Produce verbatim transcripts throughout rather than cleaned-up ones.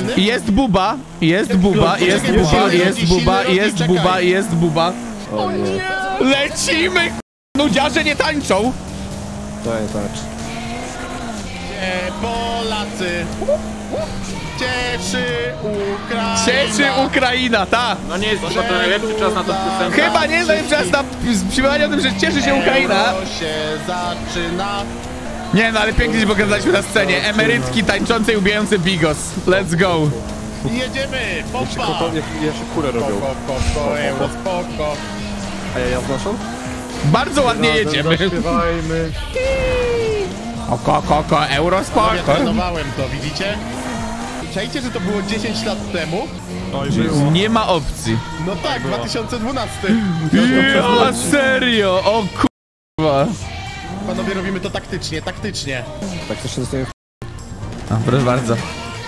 Jest buba, jest buba, jest buba, jest buba, jest buba, jest buba. O nie. Lecimy! Nudziarze nie tańczą! To nie tańczy. Polacy! Cieszy Ukraina! Cieszy Ukraina, ta! No nie jest to najlepszy czas na to piosenkę. Chyba nie jest najlepszy czas na śpiewanie o tym, że cieszy się Ukraina. Euro się zaczyna. Nie no, ale pięknie się pokazaliśmy na scenie. Emerytki tańczące i ubijające bigos. Let's go. Jedziemy! Pompa! Jeszcze kurę robią. Spoko, spoko, euro, spoko. A ja ja znoszę? Bardzo ładnie jedziemy. Zaśpiewajmy. Oko, koko, euro, Ja spoko. trenowałem to, widzicie? Czajcie, że to było dziesięć lat temu? Oj, było. Nie ma opcji. No tak, dwa tysiące dwunasty. Ja, serio, o kurwa. Panowie, robimy to taktycznie, taktycznie. Tak to się zostaje. A, proszę bardzo.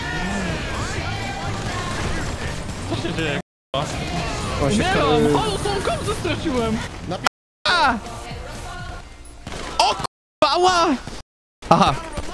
Co się dzieje? On się Miałam! Halo, tą komzę straciłem! A! O kurwa! Aha.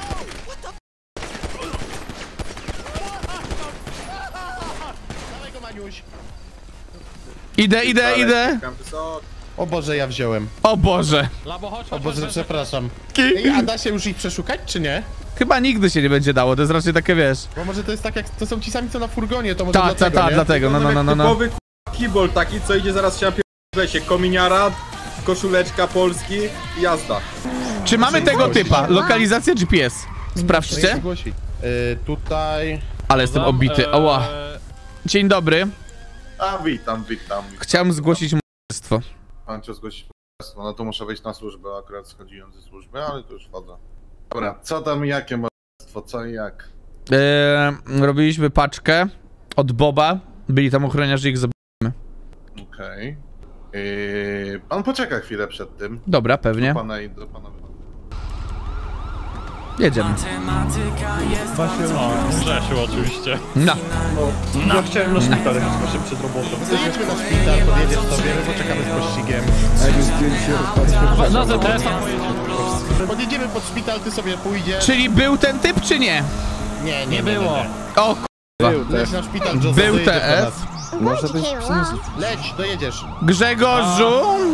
Dawaj go, Maniuś. Idę, idę, idę. O Boże, ja wziąłem. O Boże. Labo, chodź, O chodź, Boże, chodź, przepraszam. Ej, a da się już ich przeszukać, czy nie? Chyba nigdy się nie będzie dało, to jest raczej takie, wiesz. Bo może to jest tak jak, to są ci sami co na furgonie, to może Ta, ta, dlatego, ta, nie? dlatego, no, no, no, no, no. Typowy kibol taki, co idzie zaraz się napierdolę się. Kominiara, koszuleczka Polski i jazda. Czy mamy tego typa? Lokalizacja G P S. No i Sprawdźcie. zgłosi. Yy, tutaj... Ale jestem Tam, obity, e, oła. Dzień dobry. A witam, witam. Chciałem zgłosić morderstwo. Pan cię zgłosić morderstwo. No to muszę wejść na służbę, akurat schodziłem ze służby, ale to już wchodzę. Dobra, co tam i jakie morderstwo, co i jak? Eee, robiliśmy paczkę od Boba. Byli tam ochroniarze, ich zobaczymy. Okej. Okay. Yy, pan poczeka chwilę przed tym. Dobra, pewnie. Do pana i do pana wychodzę. Jedziemy. Właśnie, no, Grzesiu oczywiście. No. Ja chciałem na szpital, jak właśnie przed robotą. Zajedźmy na szpital, podjedziesz sobie, my poczekamy z pościgiem. A jak już zdjęcie rozpaliśmy. Na Z T S a pojedziemy. Podjedziemy pod szpital, ty sobie pójdziesz. Czyli był ten typ, czy nie? Nie, nie, Nie było. O Był Leć też. na szpital, Joseph, Był dojedziesz T S. do nas. Może być przyniósł. Leć, dojedziesz. Grzegorzu!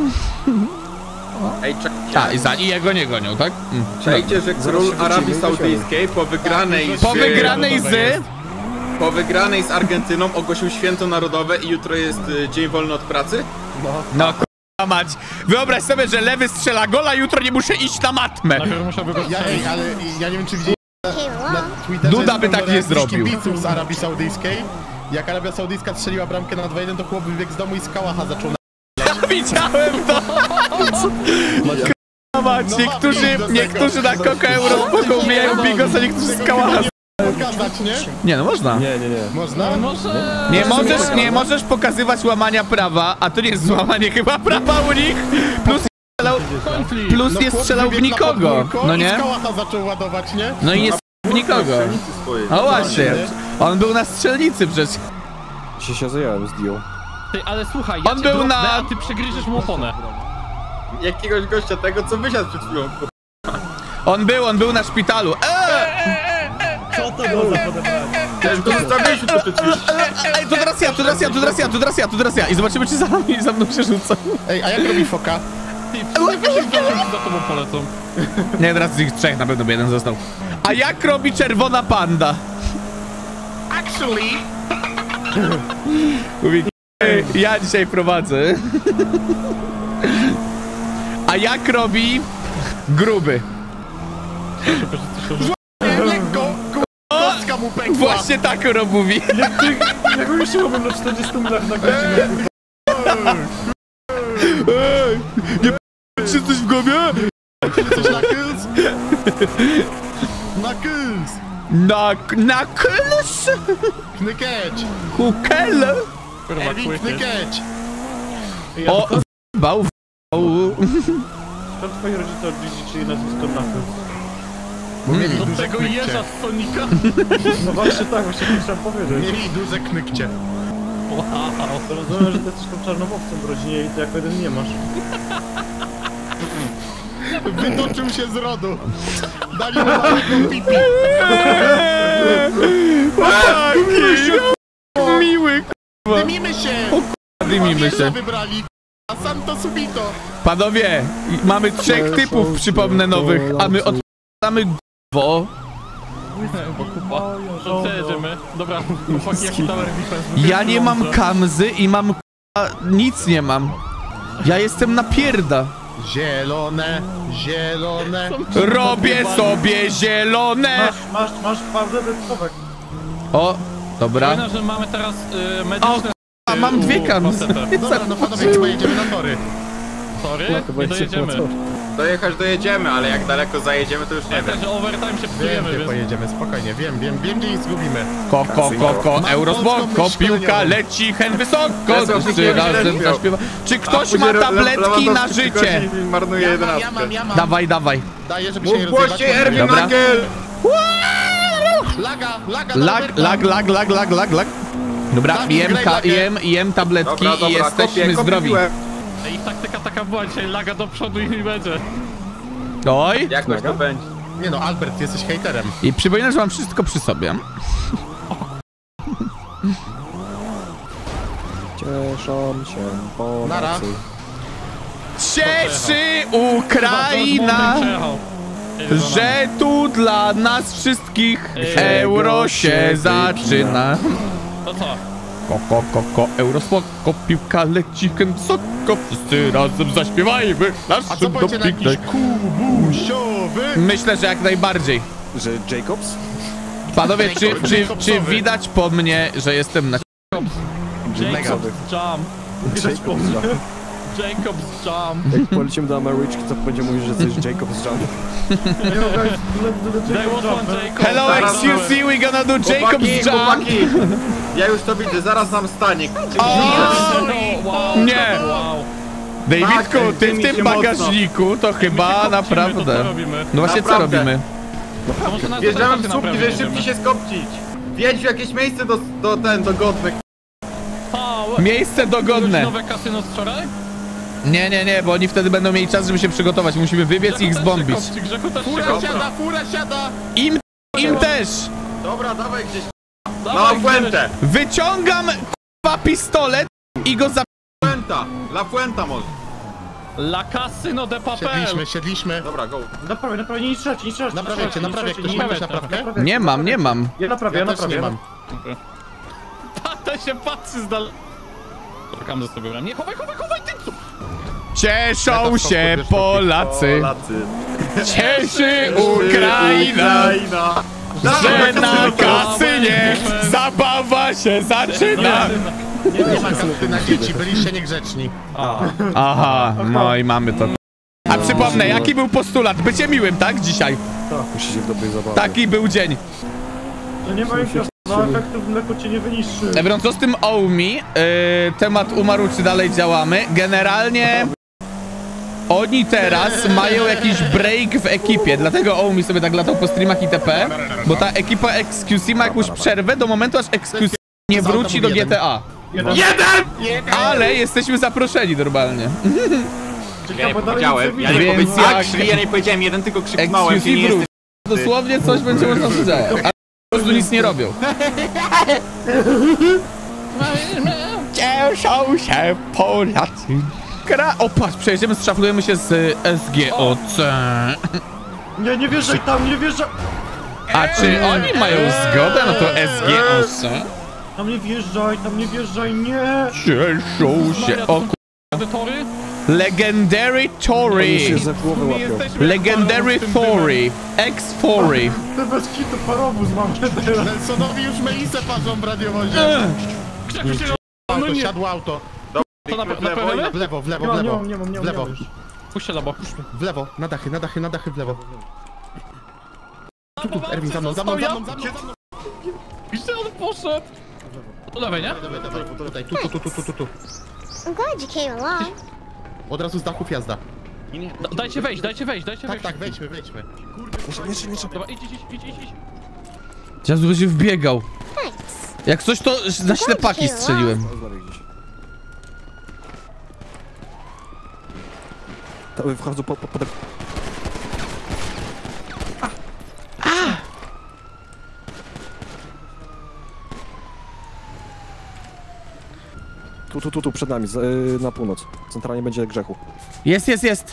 Ej, A, i za i jego nie gonią, tak? Mm. czekajcie, że król Arabii Saudyjskiej po wygranej z... Po wygranej z... Po wygranej z Argentyną ogłosił święto narodowe i jutro jest y, dzień wolny od pracy? No k***a mać. Wyobraź sobie, że lewy strzela gola, jutro nie muszę iść na matmę. Najpierw musiałby go Ja, strzelić. ej, ale ja nie wiem, czy widzieli na, na Twitterze. Duda by tak nie zrobił. Kibiców z Arabii Saudyjskiej. Jak Arabia Saudyjska strzeliła bramkę na dwa jeden, to chłop wybiegł z domu i z kałacha zaczął na... Widziałem to! K***a mać, niektórzy, niektórzy na Coca Euro spoko umijają bigos, a niektórzy z kałacha. Pokazać, nie? Nie no, można. Nie, nie, nie. Można? Może... Nie możesz, nie możesz pokazywać łamania prawa, a to nie jest złamanie chyba prawa u nich. Plus strzelał, plus No nie chłop strzelał w wybiegł na nikogo. podwórko No i nie? z kałacha zaczął ładować, nie? No i nie w nikogo. No właśnie. On był na strzelnicy przecież. Się się zająłem, zdjął. Ty, ale słuchaj, ja On cię był drobnę, na- a ty przegryziesz mu oponę. Jakiegoś gościa tego, co wysiadł przed chwilą. On był, on był na szpitalu. Eee! Też go zostawiliśmy to przed chwilą. Ej, to teraz ja, to teraz ja, to teraz ja, to teraz ja, to teraz ja. I zobaczymy, czy za nami, za mną się rzucą. Ej, a jak robi foka? Ty, przegryziesz za tobą polecą. Nie, teraz z tych trzech na pewno by jeden został. A jak robi czerwona panda? Actually... Mówi, "Ej, ja dzisiaj prowadzę. A jak robi gruby? Lekko, kostka mu pękła. Właśnie tak Ro mówi. Jak już robię na czterdziestu metrach na godzinę. Ej, nie p***ć się coś w głowie? Coś na kyls? Na kyls! Na, na kyls? Knykeć! Kukel? Erwin, knykeć! O, bał, bał. Skąd twoi rodzice odwiedzili nazwisko Knuckles? Bo mieli Do duże tego knykcie. jeża z Sonika. No właśnie tak, właśnie to chciałem powiedzieć. Mieli duże knykcie. Wow. To rozumiem, że ty jesteś tą czarnowowcem w rodzinie i ty jako jeden nie masz. Wytoczył się z rodu. Dali mu małego pipi. Chłopaki! Dymimy się! Dymimy się. Wybrali. A Santo Subito. Panowie, mamy trzech typów, przypomnę, nowych, a my odpalamy głowo. To co jedziemy? Dobra, chłopaki, jaki tower defense? Ja nie mam kamzy i mam k***a, nic nie mam. Ja jestem na pierda. Zielone, zielone. Robię sobie zielone. Masz, masz, masz parę decyzowek. O, dobra. Fajne, że mamy teraz y, medyczne... A mam dwie kamzy. Dobra, no panowie, chyba jedziemy na tory. Sorry, nie dojedziemy. Dojechać dojedziemy, ale jak daleko zajedziemy, to już nie wiem. Pamiętaj, że overtime się Wiem, psujemy, gdzie więc... pojedziemy, spokojnie, wiem, wiem, wiem, gdzie ich zgubimy. Ko, ko, ko, ko, Mam Eurospoko, polską myśl piłka szkoleniową. leci hen wysoko. Wiesław, Trzy nie razem średnio. zaśpiewa. Czy A ktoś później ma Le- tabletki na Lewandowski życie? przychodzi i marnuje Ja mam, jedenastkę. ja mam, ja mam. Dawaj, dawaj. Daję, żeby się nie Mów rozjebać. głośniej, Erwin Dobra. Nagel! Laga, laga, Lag, lag, lag, lag, lag, lag, lag. Dobra, Dawid, jem, graj ka, lakę. jem, jem tabletki Dobra, i dobra, jesteśmy kopię, kopię zdrowi. piłę. Ich taktyka taka była dzisiaj, laga do przodu i nie będzie. Oj. Jakoś to będzie. Nie no, Albert, jesteś hejterem. I przypominam, że mam wszystko przy sobie. Cieszą się Nara. Polacy. Cieszy Ukraina, Dortmund przejechał. Jedzie za nami. że tu dla nas wszystkich Ej, euro się się zaczyna. To co? Ko, ko, ko, ko, eurospoko, piłka leci hen wysoko, wszyscy razem zaśpiewajmy A co naszym powiecie na dopingdej. jakiś kubusiowy? Myślę, że jak najbardziej. Że Jacobs? Panowie, czy, Jacob- czy, czy Jacobsowy. widać po mnie, że jestem na... Jacob's Jump. Jacobs Jump. Jacob's Jump. Jak polecimy do Ameryczki, to będzie mówić, że coś Jacobs Jump. There was one Jacob. Hello, Zaraz excuse me, we gonna do Chłopaki, Jacob's Jump. chłopaki! Ja już to widzę, zaraz nam stanie. O! No, wow. Nie. Wow. Davidku, Tak, ty w dymi się tym mocno. bagażniku to chyba kopcimy, to naprawdę... co robimy? No właśnie, co Naprawdę. robimy? To może nas Wjeżdżamy do w trasy słupki, naprawić, żeby nie szybciej wiemy. się skopcić. Wjedź w jakieś miejsce do, do ten, do godnych. O, Miejsce dogodne. nowe kasyno z wczoraj? Nie, nie, nie, bo oni wtedy będą mieli czas, żeby się przygotować. Musimy wybiec i ich zbombić. Grzechu też się kopci, Grzechu też się Fura kopci. siada, fura siada! Im, im też. Dobra, dawaj gdzieś na Dawaj, La Fuente. Wyciągam k***a pistolet i go za... Fuenta, La Fuenta może. La Casino de Papel. Siedliśmy, siedliśmy. Dobra, go. Naprawię, naprawię, nie strzelać, nie strzelać. Naprawiajcie, naprawiajcie. Ktoś ma też naprawkę? Nie mam, nie mam. Ja naprawię, ja Ja też nie naprawię. mam. Tata się patrzy z dal... Czekam ze sobie. Nie, chowaj, chowaj, chowaj, ty tu! Cieszą się Polacy. Polacy. Cieszy Ukraina, Ukraina. że na kasynie zabawa się zaczyna. Nie ma kasy na dzieci, byliście niegrzeczni. Aha, no i mamy to. A przypomnę, jaki był postulat? Bycie miłym, tak? Dzisiaj. Musicie w dobrej zabawie. Taki był dzień. To nie ma info, no efektów mleko cię nie wyniszczy. Ebron, co z tym Oumi? Yy, temat umarł, czy dalej działamy? Generalnie oni teraz mają jakiś break w ekipie, dlatego Oumi sobie tak latał po streamach itp. Bo ta ekipa X Q C ma jakąś przerwę do momentu, aż X Q C nie wróci do G T A. Jeden! Jeden! Ale jesteśmy zaproszeni normalnie. Czekaj, Nie bo dalej powiedziałem, nic ja nie nie Więc powiedziałem, jak- actually, ja nie powiedziałem jeden, tylko X Q krzyknąłem. C Ty nie wróci. jesteś... Dosłownie coś będzie można powiedzieć. A po prostu nic nie robią. Cieszą się Polacy. Gra... O patrz, przejedziemy, straflujemy się z S G O C. Nie, nie wjeżdżaj tam, nie wjeżdżaj! A czy oni mają zgodę na to S G O C? Tam nie wjeżdżaj, tam nie wjeżdżaj, nie! Cieszą się. O Te tory? Legendary Oni Tory. się za głowę My łapią. jesteśmy Legendary jak balon z tym Thory. X-Thory. Ty bez kitu parowóz mam teraz. Nelsonowi już melisę parzą w radiowozie. dymem. Grzechu się Auto, no nie. siadło auto. To na, na w lewo pewno? W lewo, w lewo, Nie w mam, nie lewo. mam, nie mam, nie W mam, lewo, nie mam już. Puść się labo, puść mnie. w lewo, na dachy, na dachy, na dachy, w lewo. Tu, tu, Bo Erwin, za mną, za mną, za mną, za mną. Gdzie on poszedł? Do lewej, nie? Dawaj, dawaj, tutaj, tu, tu, tu, tu, tu, tu, tu. I'm glad you came along. Od razu z dachów jazda. Da, dajcie wejść, dajcie wejść, dajcie Tak, wejść. tak, wejdźmy, wejdźmy. Dobra, idź, idź, idź, idź, idź. Teraz będzie wbiegał. Thanks. Jak coś to na ślepaki strzeliłem. Znaleźć gdzieś. To wchodzą po, po, po... Tu, tu, tu, tu, przed nami, z, y, na północ. Centralnie będzie grzechu. Jest, jest, jest.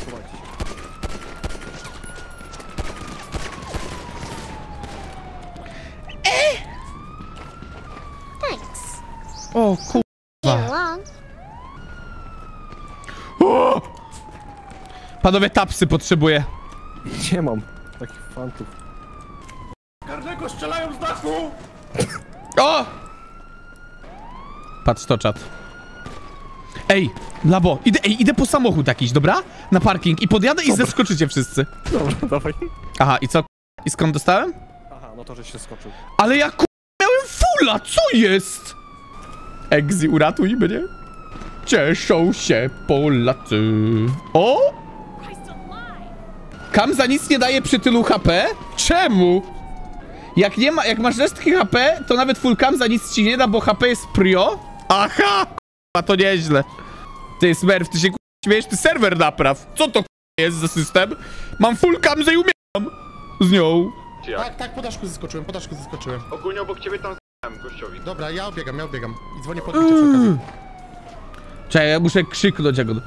Thanks. O Get kurwa. along. O! Panowie, tapsy potrzebuję. Nie mam takich fantów. Każdego strzelają z dachu! O! Patrz to, czat. Ej, Labo, idę, ej, idę po samochód jakiś, dobra? Na parking i podjadę i zeskoczycie wszyscy. Dobra, dawaj. Aha, i co? I skąd dostałem? Aha, no to, że się skoczył. Ale ja ku... miałem fulla, co jest? Exi, uratuj mnie. Cieszą się Polacy. O! Kam za nic nie daje przy tylu H P? Czemu? Jak nie ma, jak masz resztki H P, to nawet full cam za nic ci nie da, bo H P jest prio. Aha! A to nieźle. Ty, Smurf, ty się ku... śmiejesz, ty serwer napraw. Co to ku... jest za system? Mam full cam, że i umieram z nią. Tak, tak, po daszku zeskoczyłem, po daszku zeskoczyłem. Ogólnie obok ciebie tam z***ałem gościowi. Dobra, ja obiegam, ja obiegam. I dzwonię po odbicie przy okazji. Czekaj, ja muszę krzyknąć jak on...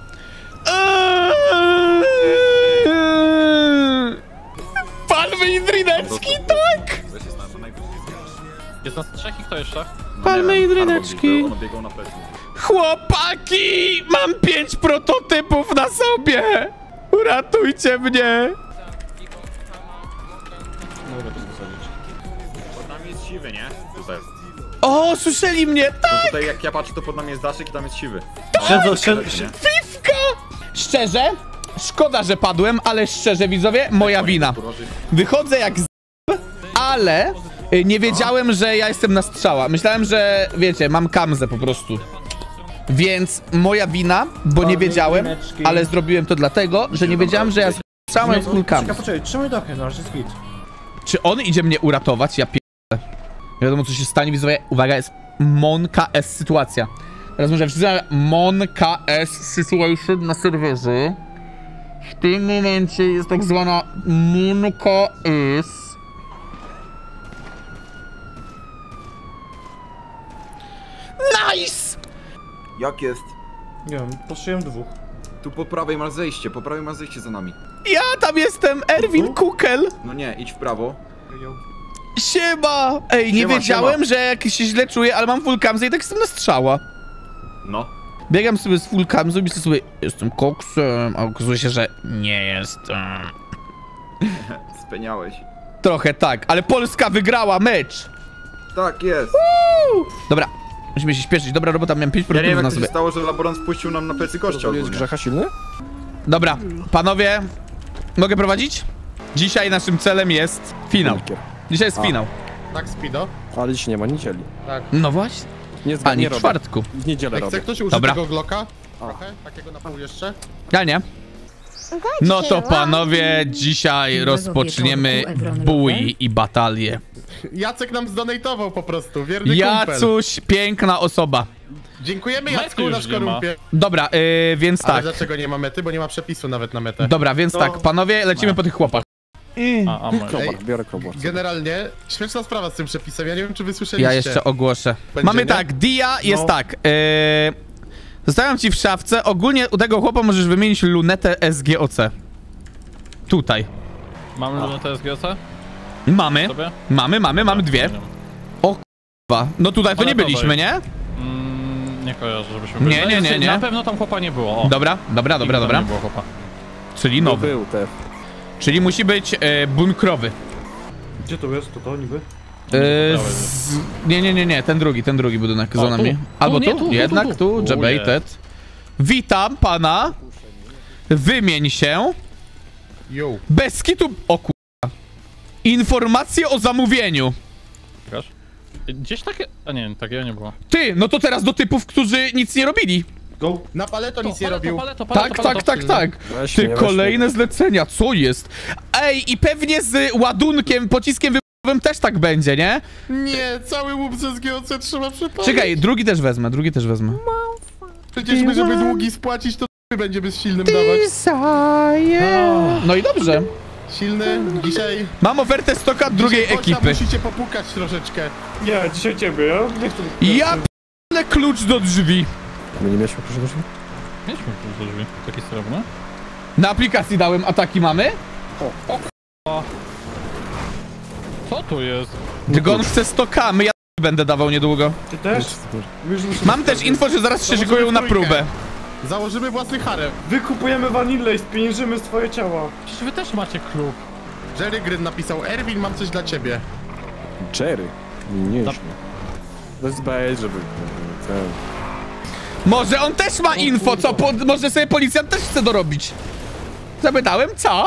Palmy i drineczki, tak! Jest nas trzech i kto jeszcze? Palmy i drineczki. On biegał na plecy. Chłopaki! Mam pięć prototypów na sobie! Uratujcie mnie! Pod nami jest siwy, nie? Tutaj. O, słyszeli mnie! To Tak! tutaj jak ja patrzę, to pod nami jest daszek i tam jest siwy. Siedzą, siedzą, Piwka! Szczerze, szkoda, że padłem, ale szczerze, widzowie, moja wina. Wychodzę jak z... ale y, nie wiedziałem, że ja jestem na strzała. Myślałem, że, wiecie, mam kamzę po prostu. Więc moja wina, bo nie wiedziałem, ale zrobiłem to dlatego, że nie wiedziałem, że ja strzałem full cam. Czekaj, poczekaj, trzymaj dachy, no, aż jest hit. Czy on idzie mnie uratować? Ja pierdolę. Nie wiadomo, co się stanie, widzowie. Uwaga, jest Monka S sytuacja. Teraz może wszyscy Monka S situation na serwerze. W tym momencie jest tak zwana Monka S. Nice! Jak jest? Nie wiem, poszyłem dwóch. Tu po prawej masz zejście, po prawej masz zejście za nami. Ja tam jestem, Erwin Kukel. No nie, idź w prawo. Siema! Ej, nie Siema, wiedziałem, siema. że jak się źle czuję, ale mam full camzę i tak jestem na strzała. No. Biegam sobie z full camzą i myślę sobie, jestem koksem, a okazuje się, że nie jestem. Speniałeś. Trochę tak, ale Polska wygrała mecz. Tak jest. Dobra, musimy się śpieszyć. Dobra robota, miałem pięć Ja nie produktów wiem na jak to się sobie. stało, że laborant wpuścił nam na plecy gościa To jest ogólnie. grzecha silny? Dobra, panowie, mogę prowadzić? Dzisiaj naszym celem jest finał. Wilkier. Dzisiaj jest A. finał. Tak, Speedo. Ale dziś nie ma niedzieli. No właśnie. Nie zga- Ani nie w robię. czwartku. W niedzielę Ej, robię. chce ktoś użyć Dobra. tego Glocka? Trochę? Takiego na pół jeszcze? Ja nie. I'm glad you No came to along. panowie, dzisiaj rozpoczniemy bój i batalię. Jacek nam zdonatował po prostu, wierny kumpel. Jacuś, piękna osoba. Dziękuję Mety Jacku już na nie szkorumpie. Dobra, yy, więc Ale tak. dlaczego nie ma mety? Bo nie ma przepisu nawet na metę. Dobra, więc No. tak, panowie, lecimy po tych chłopach. A, a, Crowbar, Ej, biorę crowbar. Generalnie, śmieszna sprawa z tym przepisem, ja nie wiem czy wy słyszeliście. Ja jeszcze ogłoszę. Będzie, Mamy nie? tak, Dia jest No. tak. Yy, zostawiam ci w szafce. Ogólnie u tego chłopa możesz wymienić lunetę S G O C. Tutaj. mamy lunetę S G C? Mamy, Sobie? mamy, mamy, mamy dwie. Dwa. No tutaj to nie Ale byliśmy, nie? Mm, nie kojarzę, żebyśmy Nie, nie, nie, nie. Na pewno tam chłopa nie było. O, Dobra, dobra, nigdy dobra, tam dobra. Nie było chłopa. Czyli No nowy. był, te. Czyli musi być e, bunkrowy. Gdzie to jest, to to niby? E, z... Nie, nie, nie, nie, ten drugi, ten drugi budynek O, za nami. tu. Albo Tu, tu, nie, tu, tu, jednak tu, tu, tu. Debated. Witam pana. Wymień się. Yo. Bez kitu... O kurwa. Informacje o zamówieniu. Pokaż. Gdzieś takie... A nie, takiego nie było. Ty, no to teraz do typów, którzy nic nie robili. Go. Na paleto nic nie paleto, robił. Paleto, paleto, Tak, paleto. tak, tak, tak. Weź Ty, mnie, weź kolejne zlecenia, co jest? Ej, i pewnie z ładunkiem, pociskiem wybuchowym też tak będzie, nie? Nie, cały łup ze S G O C trzeba przepalić. Czekaj, drugi też wezmę, drugi też wezmę. Przecież my, żeby długi spłacić, to będzie bezsilnym dawać. No i dobrze. Silny, dzisiaj... Mam ofertę stoka drugiej dzisiaj Bocia ekipy. musicie popukać troszeczkę. Nie, dzisiaj ciebie, ja nie chcę... Ja p***le klucz do drzwi. My nie mieliśmy proszę drzwi? Mieliśmy tu drzwi. Takie srebrne? Na aplikacji dałem ataki mamy. Co tu jest? Tylko on chce sto ka, my ja będę dawał niedługo. Ty też? Już muszę Mam też info, że zaraz się szykują na próbę. Założymy własny harem. Wykupujemy wanilę i spieniężymy swoje ciała. Przecież wy też macie klub. Jerry Gryn napisał, Erwin, mam coś dla ciebie. Jerry. Nie idźmy. To jest bait, żeby... Ten... Może on też ma info, co? Po, może sobie policjant też chce dorobić. Zapytałem, co?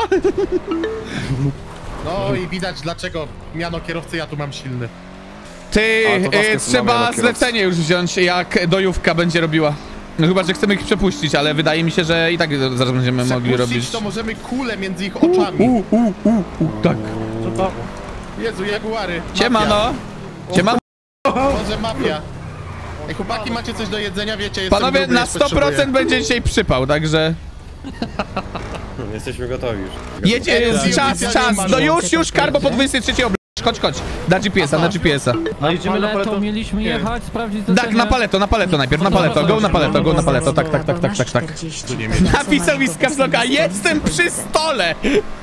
No i widać dlaczego miano kierowcy ja tu mam silny. Ty, A, to Vasquez y, ma trzeba miano kierowcy. zlecenie już wziąć, jak dojówka będzie robiła. No chyba, że chcemy ich przepuścić, ale wydaje mi się, że i tak zaraz będziemy mogli Przepuścić robić. to możemy kulę między ich oczami. U, u, u, u, tak. Co to? Jezu, jaguary. Siemano. Siemano. Może mafia. Ej, chłopaki, macie coś do jedzenia? Wiecie, jestem Panowie, gruby, na już sto potrzebuję. procent będzie dzisiaj przypał, także... Jesteśmy gotowi już. Jedzie, czas, czas, no już, już, Karbo po dwudziestej trzeciej obl... Chodź, chodź, na G P S a, na G P S a. No idziemy na Paleto paleto. mieliśmy jechać, sprawdzić Tak, na paleto, na paleto najpierw, na paleto, go na paleto, go na paleto, tak, tak, tak, tak, tak, tak. Napisał mi z kapsloka, jestem przy stole!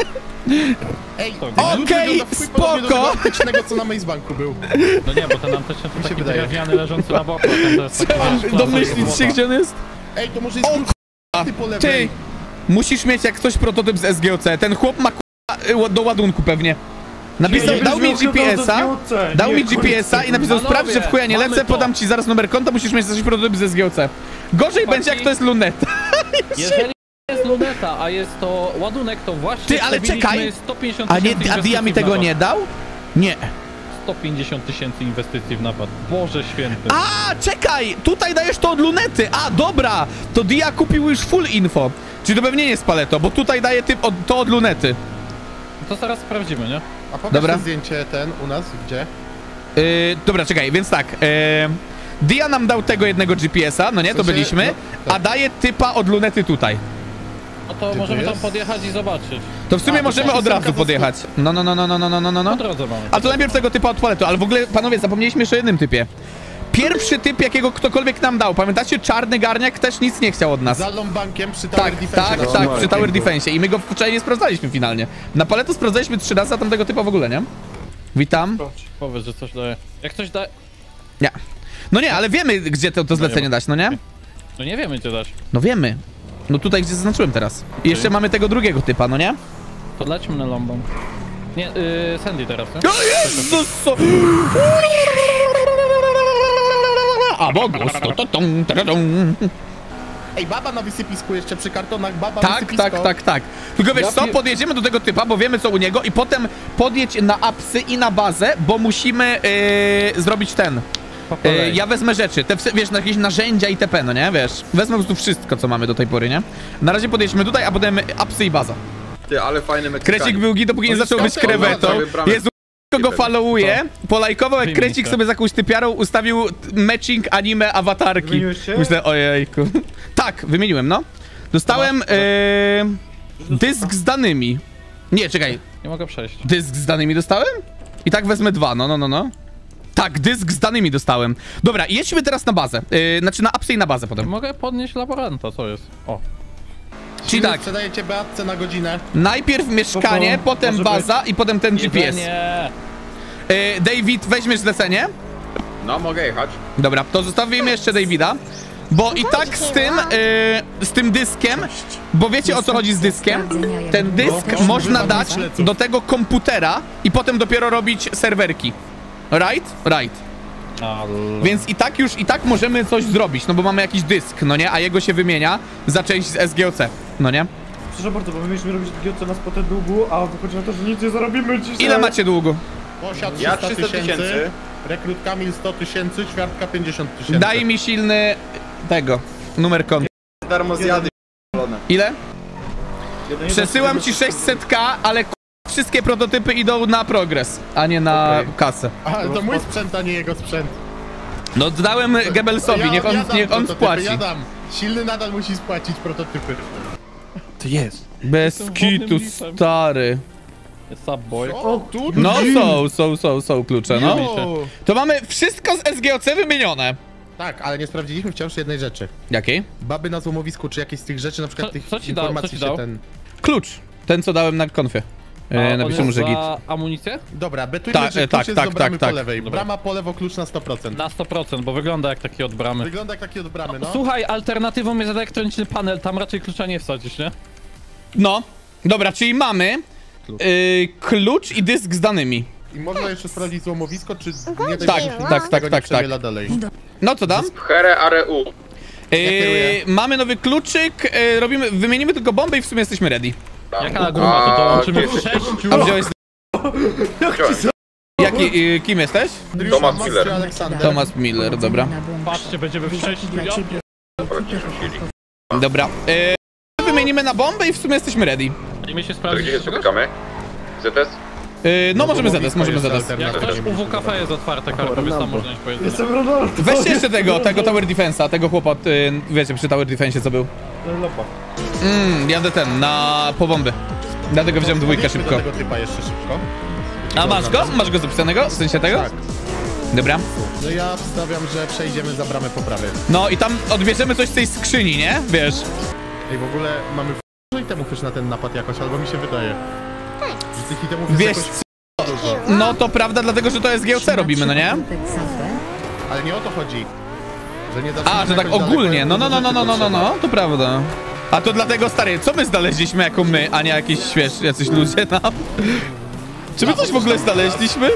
Ej, Okej, wygląda w chuj podobnie do tego spoko. antycznego, co na Macebanku był. No nie, bo ten antyczny to taki wydaje. drewniany leżący na boku, a ten to jest taki Trzeba wiesz, domyślić plansza się, gdzie on jest. Ej, to może jest O, ty po Ty, lewej. musisz mieć jak ktoś prototyp z S G O C, ten chłop ma k***a, do ładunku pewnie. Napisał, Nie, dał mi nie G P S a, nie, dał nie, mi G P S a i napisał, Panowie, sprawdź, że w chuja nie mamy lecę, to. podam ci zaraz numer konta, musisz mieć coś prototyp z S G O C. Gorzej będzie, jak to jest luneta. Jeżeli jest luneta, a jest to ładunek, to właśnie Ty, ale przewiliśmy czekaj. sto pięćdziesiąt A nie, tysięcy a Dia mi inwestycji w tego napad. nie dał? Nie. sto pięćdziesiąt tysięcy inwestycji w napad. Boże święty. A, czekaj! Tutaj dajesz to od lunety! A, dobra! To Dia kupił już full info. Czyli to pewnie nie jest paleto, bo tutaj daje typ od, to od lunety. To zaraz sprawdzimy, nie? A pokaż Dobra. to zdjęcie ten u nas, gdzie? Yy, dobra, czekaj, więc tak. Yy, Dia nam dał tego jednego G P S a, no nie, to sensie, byliśmy. no, tak. A daje typa od lunety tutaj. No to Gdzie możemy to tam jest? podjechać i zobaczyć. To w sumie A, to możemy jest od razu ósemka podjechać. No, no, no, no, no, no, no, no, no. Po drodze mamy. A to najpierw tego typa od paletu, ale w ogóle, panowie, zapomnieliśmy jeszcze o jednym typie. Pierwszy typ, jakiego ktokolwiek nam dał. Pamiętacie? Czarny garniak też nic nie chciał od nas. Za Lombankiem przy Tower Tak, Defense. tak, no. tak, no, przy Tower pięknie. Defense. I my go wczoraj nie sprawdzaliśmy finalnie. Na paletu sprawdzaliśmy trzy razy, a tamtego typa w ogóle, nie? Witam. Powiedz, że coś daje. Jak coś daje... Nie. No nie, ale wiemy, gdzie to, to zlecenie dać, no nie? No nie wiemy, gdzie dać. No wiemy. No tutaj, gdzie zaznaczyłem teraz. I jeszcze mamy tego drugiego typa, no nie? To lećmy na Lombą. Nie, yy, Sandy teraz, nie? O Jezus! co- A bogus, to to tom, to, to, tom. Ej, baba na wysypisku jeszcze przy kartonach, baba Tak, wysypisko. tak, tak, tak. Tylko wiesz Ja co, pie- podjedziemy do tego typa, bo wiemy co u niego i potem podjedź na apsy i na bazę, bo musimy yy, zrobić ten. Po Yy, kolei. ja wezmę rzeczy, te, wse- wiesz, na jakieś narzędzia itp., no nie, wiesz. Wezmę po prostu wszystko, co mamy do tej pory, nie? Na razie podjedźmy tutaj, a potem apsy i baza. Ty, ale fajny Meksykanin. Krecik był git, dopóki nie No i zaczął być skąd ty krewetą. oglądasz? Wybramy Jezu, go followuje, polajkował, jak Wymień Krecik to. sobie z jakąś typiarą ustawił matching anime awatarki. Wymieniłeś się? Myślę, ojejku. Tak, wymieniłem, no. Dostałem yy, dysk z danymi. Nie, czekaj, Nie mogę przejść. dysk z danymi dostałem? I tak wezmę dwa, no, no, no, no. Tak, dysk z danymi dostałem. Dobra, jedźmy teraz na bazę. Yy, znaczy na apsy i na bazę potem. Mogę podnieść laboranta, co jest? O. Czyli tak, Sprzedajecie Beatce na godzinę. najpierw mieszkanie, No to potem może baza i potem ten G P S. Nie. Yy, David, weźmiesz zlecenie? No, mogę jechać. Dobra, to zostawimy jeszcze Davida. Bo i tak z tym, yy, z tym dyskiem, bo wiecie o co chodzi z dyskiem? Ten dysk można dać do tego komputera i potem dopiero robić serwerki. Right? Right. Ale... Więc i tak już, i tak możemy coś zrobić, no bo mamy jakiś dysk, no nie? A jego się wymienia za część z S G O C, no nie? Przepraszam bardzo, bo my mieliśmy robić G O C na spotę długu, a wychodzi na to, że nic nie zarobimy dzisiaj. Ile macie długu? Posiad Ja trzysta tysięcy, rekrut Kamil sto tysięcy, ćwiartka pięćdziesiąt tysięcy. Daj mi silny tego, numer konta. Darmo zjady. Ile? Jeden- Przesyłam ci sześćset ka, ale k- wszystkie prototypy idą na progres, a nie na Okej. kasę. A, to mój sprzęt, a nie jego sprzęt. No dałem Goebbelsowi, niech on, ja dam niech on prototypy, spłaci. Ja dam. Silny nadal musi spłacić prototypy. To jest. Bez Jestem kitu, wodnym lisem. stary. What's up, boy? O, tu? No są, są, są, są klucze, no. O, To mamy wszystko z S G O C wymienione. Tak, ale nie sprawdziliśmy wciąż jednej rzeczy. Jakiej? Baby na złomowisku, czy jakieś z tych rzeczy, na przykład Co- tych co ci dał? informacji Co ci się dał? ten... Klucz. Ten, co dałem na konfie. E, napiszę mu, że git. za amunicję? Dobra, betujmy, Tak, że e, klucz tak, jest tak, do bramy tak, tak. po lewej. Dobra. Brama po lewo, klucz na sto procent. Na sto procent, bo wygląda jak taki od bramy. Wygląda jak taki od bramy, no. Słuchaj, alternatywą jest elektroniczny panel, tam raczej klucza nie wsadzisz, nie? No. Dobra, czyli mamy y, klucz i dysk z danymi. I można jeszcze sprawdzić złomowisko, czy nie Tak, daj tak, tak, tak, nie tak, przewiela dalej. No co dam? Here Areu. Y, mamy nowy kluczyk, y, robimy, wymienimy tylko bombę i w sumie jesteśmy ready. Jaka na guma, to dołączymy w sześciu. A wziąłeś... Jaki, y, kim jesteś? Thomas Max Miller. czy Aleksander? Thomas Miller, dobra. Patrzcie, będziemy w sześciu. Dobra. Y, wymienimy na bombę i w sumie jesteśmy ready. I my się Gdzie sprawdzić się czegoś? spotykamy? Z S? Y, no możemy złomowisko zadas, możemy jest zadas. Jak alternatywą. coś, U W Cafe jest otwarte, Karkowiec, tam można iść pojeździć. Jestem Ronaldo. Weźcie jeszcze tego, tego Tower Defense'a, tego chłopa, y, wiecie, przy Tower Defense'ie co był. Lopa. Mm, jadę ten, na po bomby. Dlatego wziąłem dwójkę Podejdźmy szybko. do tego typa jeszcze szybko. A masz go? Masz go zapisanego? W sensie tego? Tak. Dobra. No ja wstawiam, że przejdziemy za bramę po prawej. No i tam odbierzemy coś z tej skrzyni, nie? Wiesz. Ej, w ogóle mamy dużo itemów już na ten napad jakoś, albo mi się wydaje. Że tych itemów jest Wiesz, jakoś... no to prawda, dlatego że to jest G O C robimy, no nie? Ale nie o to chodzi. Że nie A, zaczniemy że tak jakoś ogólnie, daleko, no no no no no no no, potrzeba. no to prawda. A to dlatego, stary, co my znaleźliśmy jako my, a nie jakieś, wiesz, jacyś ludzie tam? Czy my coś w ogóle znaleźliśmy?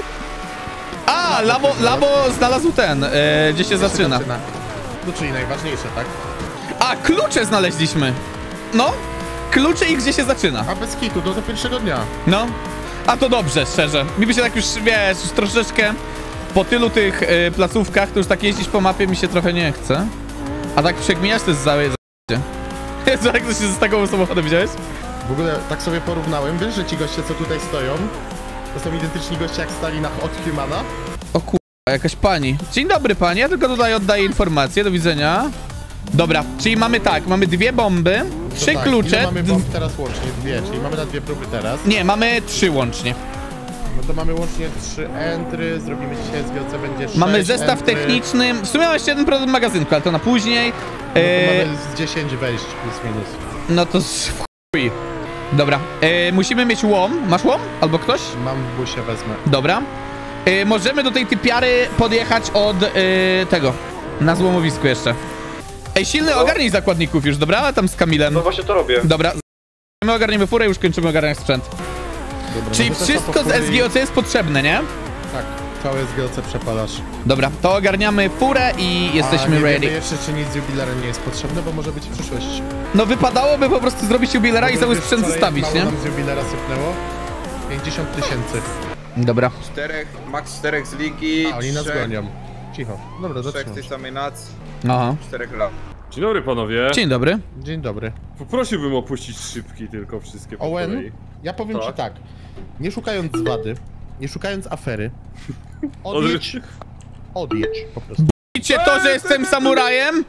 A, Labo, Labo znalazł ten, e, gdzie się zaczyna. No czyli najważniejsze, tak? A, klucze znaleźliśmy. No, klucze i gdzie się zaczyna. A bez kitu, do, do pierwszego dnia. No, a to dobrze, szczerze. Mi by się tak już, wiesz, już troszeczkę po tylu tych y, placówkach, to już tak jeździć po mapie mi się trochę nie chce. A tak przekminiać to jest za... za... Jezu, jak to się z taką samochodem widziałeś? W ogóle tak sobie porównałem, wiesz, że ci goście, co tutaj stoją, to są identyczni goście, jak stali na od Humana. O kurwa, jakaś pani. Dzień dobry pani, ja tylko tutaj oddaję informacje, do widzenia. Dobra, czyli mamy tak, mamy dwie bomby, To trzy tak, klucze. ile mamy bomb teraz łącznie? Dwie, czyli mamy na dwie próby teraz. Nie, mamy trzy łącznie. No to mamy łącznie trzy entry, zrobimy dzisiaj z G O C będzie sześć Mamy zestaw entry. techniczny, w sumie mam jeszcze jeden produkt magazynku, ale to na później. No to E, mamy z dziesięć wejść plus minus. No to z- w chuj. Dobra, e, musimy mieć łom. Masz łom? Albo ktoś? Mam w busie, wezmę. Dobra. E, możemy do tej typiary podjechać od e, tego. Na złomowisku jeszcze. Ej, silny, ogarnij zakładników już, dobra? Tam z Kamilem. No właśnie to robię. Dobra. My ogarniemy furę i już kończymy ogarniać sprzęt. Dobra, Czyli no to wszystko też z na S G O C jest potrzebne, nie? Tak, całe S G O C przepalasz. Dobra, to ogarniamy furę i jesteśmy A nie ready. wiemy jeszcze, czy nic z jubilerem nie jest potrzebne, bo może być przyszłość. No wypadałoby po prostu zrobić jubilera i cały Wiesz, sprzęt wczoraj zostawić, mało nie? nam z jubilera sypnęło? pięćdziesiąt tysięcy. Dobra. Czterech, max czterech z ligi. A, oni nas trzech- gonią. Cicho. Dobra, Trzech z tej zaczynamy. samej nacji, Aha. czterech lat. Dzień dobry panowie. Dzień dobry. Dzień dobry. Poprosiłbym opuścić szybki tylko wszystkie po Owen, kolei. ja powiem Tak. ci tak. Nie szukając wady, nie szukając afery, odjedź, odjedź po prostu. Widzicie to, że jestem samurajem?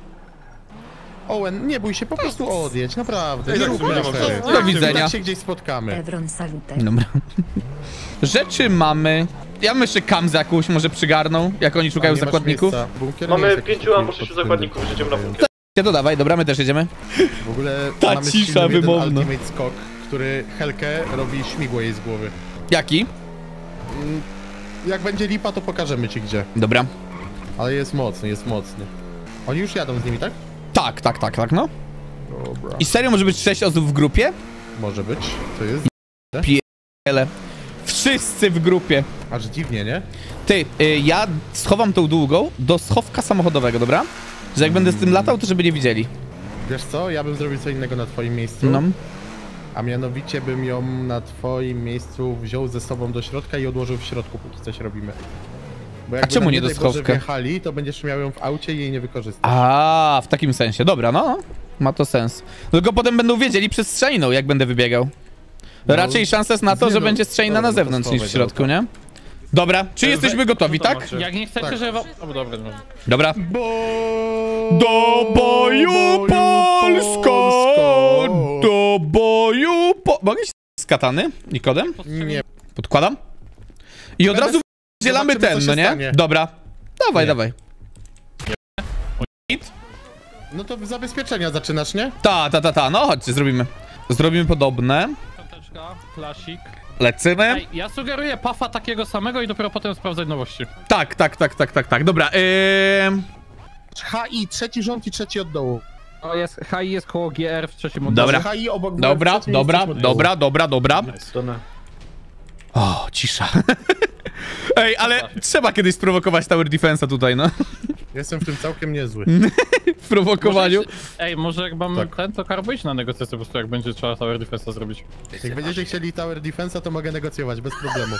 Owen, nie bój się, po prostu odjedź, naprawdę. Ej, Nie tak róbmy nie mam afery. Do widzenia. Tak się gdzieś spotkamy. Evron salute. Dobra. Rzeczy mamy. Ja bym jeszcze Kamzę jakąś może przygarnął, jak oni szukają Nie masz zakładników. miejsca. Bunkier nie Mamy jest jakiś pięciu albo taki sześciu pod zakładników, tym jedziemy na względem. bunkier. Ja to dawaj, dobra, my też jedziemy. W ogóle Ta mamy cisza silny jeden wymowna. ultimate skok, który Helkę robi śmigło jej z głowy. Jaki? Mm, Jak będzie lipa, to pokażemy ci gdzie. Dobra. Ale jest mocny, jest mocny. Oni już jadą z nimi, tak? Tak, tak, tak, tak, no. Dobra. I serio może być sześć osób w grupie? Może być. To jest... Ele. Wszyscy w grupie. Aż dziwnie, nie? Ty, y, ja schowam tą długą do schowka samochodowego, dobra? Że jak będę z tym latał, to żeby nie widzieli. Wiesz co? Ja bym zrobił co innego na twoim miejscu. No. A mianowicie bym ją na twoim miejscu wziął ze sobą do środka i odłożył w środku, póki coś robimy. Bo jakby czemu nam nie do daj Boże schowka? wjechali, to będziesz miał ją w aucie i jej nie wykorzystasz. A, w takim sensie. Dobra, no, no. Ma to sens. Tylko potem będą wiedzieli przez strzeliną, jak będę wybiegał. No, Raczej szansa jest na to, nie że no, będzie strzelina dobra, na no to zewnątrz niż w schowaj środku, nie? Dobra, czy E, jesteśmy we- gotowi, co to tak? macie? Jak nie chcecie, Tak. że wam... O, dobra, dobra. Dobra. Bo... Do boju Polsko! Do boju po... Mogę się z katany? Nikodem? Nie. Podkładam? I od Będę razu dzielamy zobaczymy, ten, co no się nie? stanie. Dobra. Dawaj, Nie. dawaj. No to zabezpieczenia zaczynasz, nie? Ta, ta, ta, ta, no chodźcie, zrobimy. Zrobimy podobne. Piąteczka, klasik. Lecimy. Ej, ja sugeruję puffa takiego samego i dopiero potem sprawdzać nowości. Tak, tak, tak, tak, tak, tak. Dobra, yy... H I, trzeci rząd i trzeci od dołu. O, jest, H I jest koło G R w trzecim modelu. Dobra. H I obok Dobra, trzeci dobra, jest od dołu. dobra, dobra, dobra. Tonę. O, cisza. Ej, ale trzeba kiedyś sprowokować Tower Defense'a tutaj, no. Jestem w tym całkiem niezły. W prowokowaniu. Może, ej, może jak mamy Tak. ten, to Karbo iść na negocjacje po prostu, jak będzie trzeba Tower Defense'a zrobić. Jak będziecie chcieli Tower Defense'a, to mogę negocjować, bez problemu.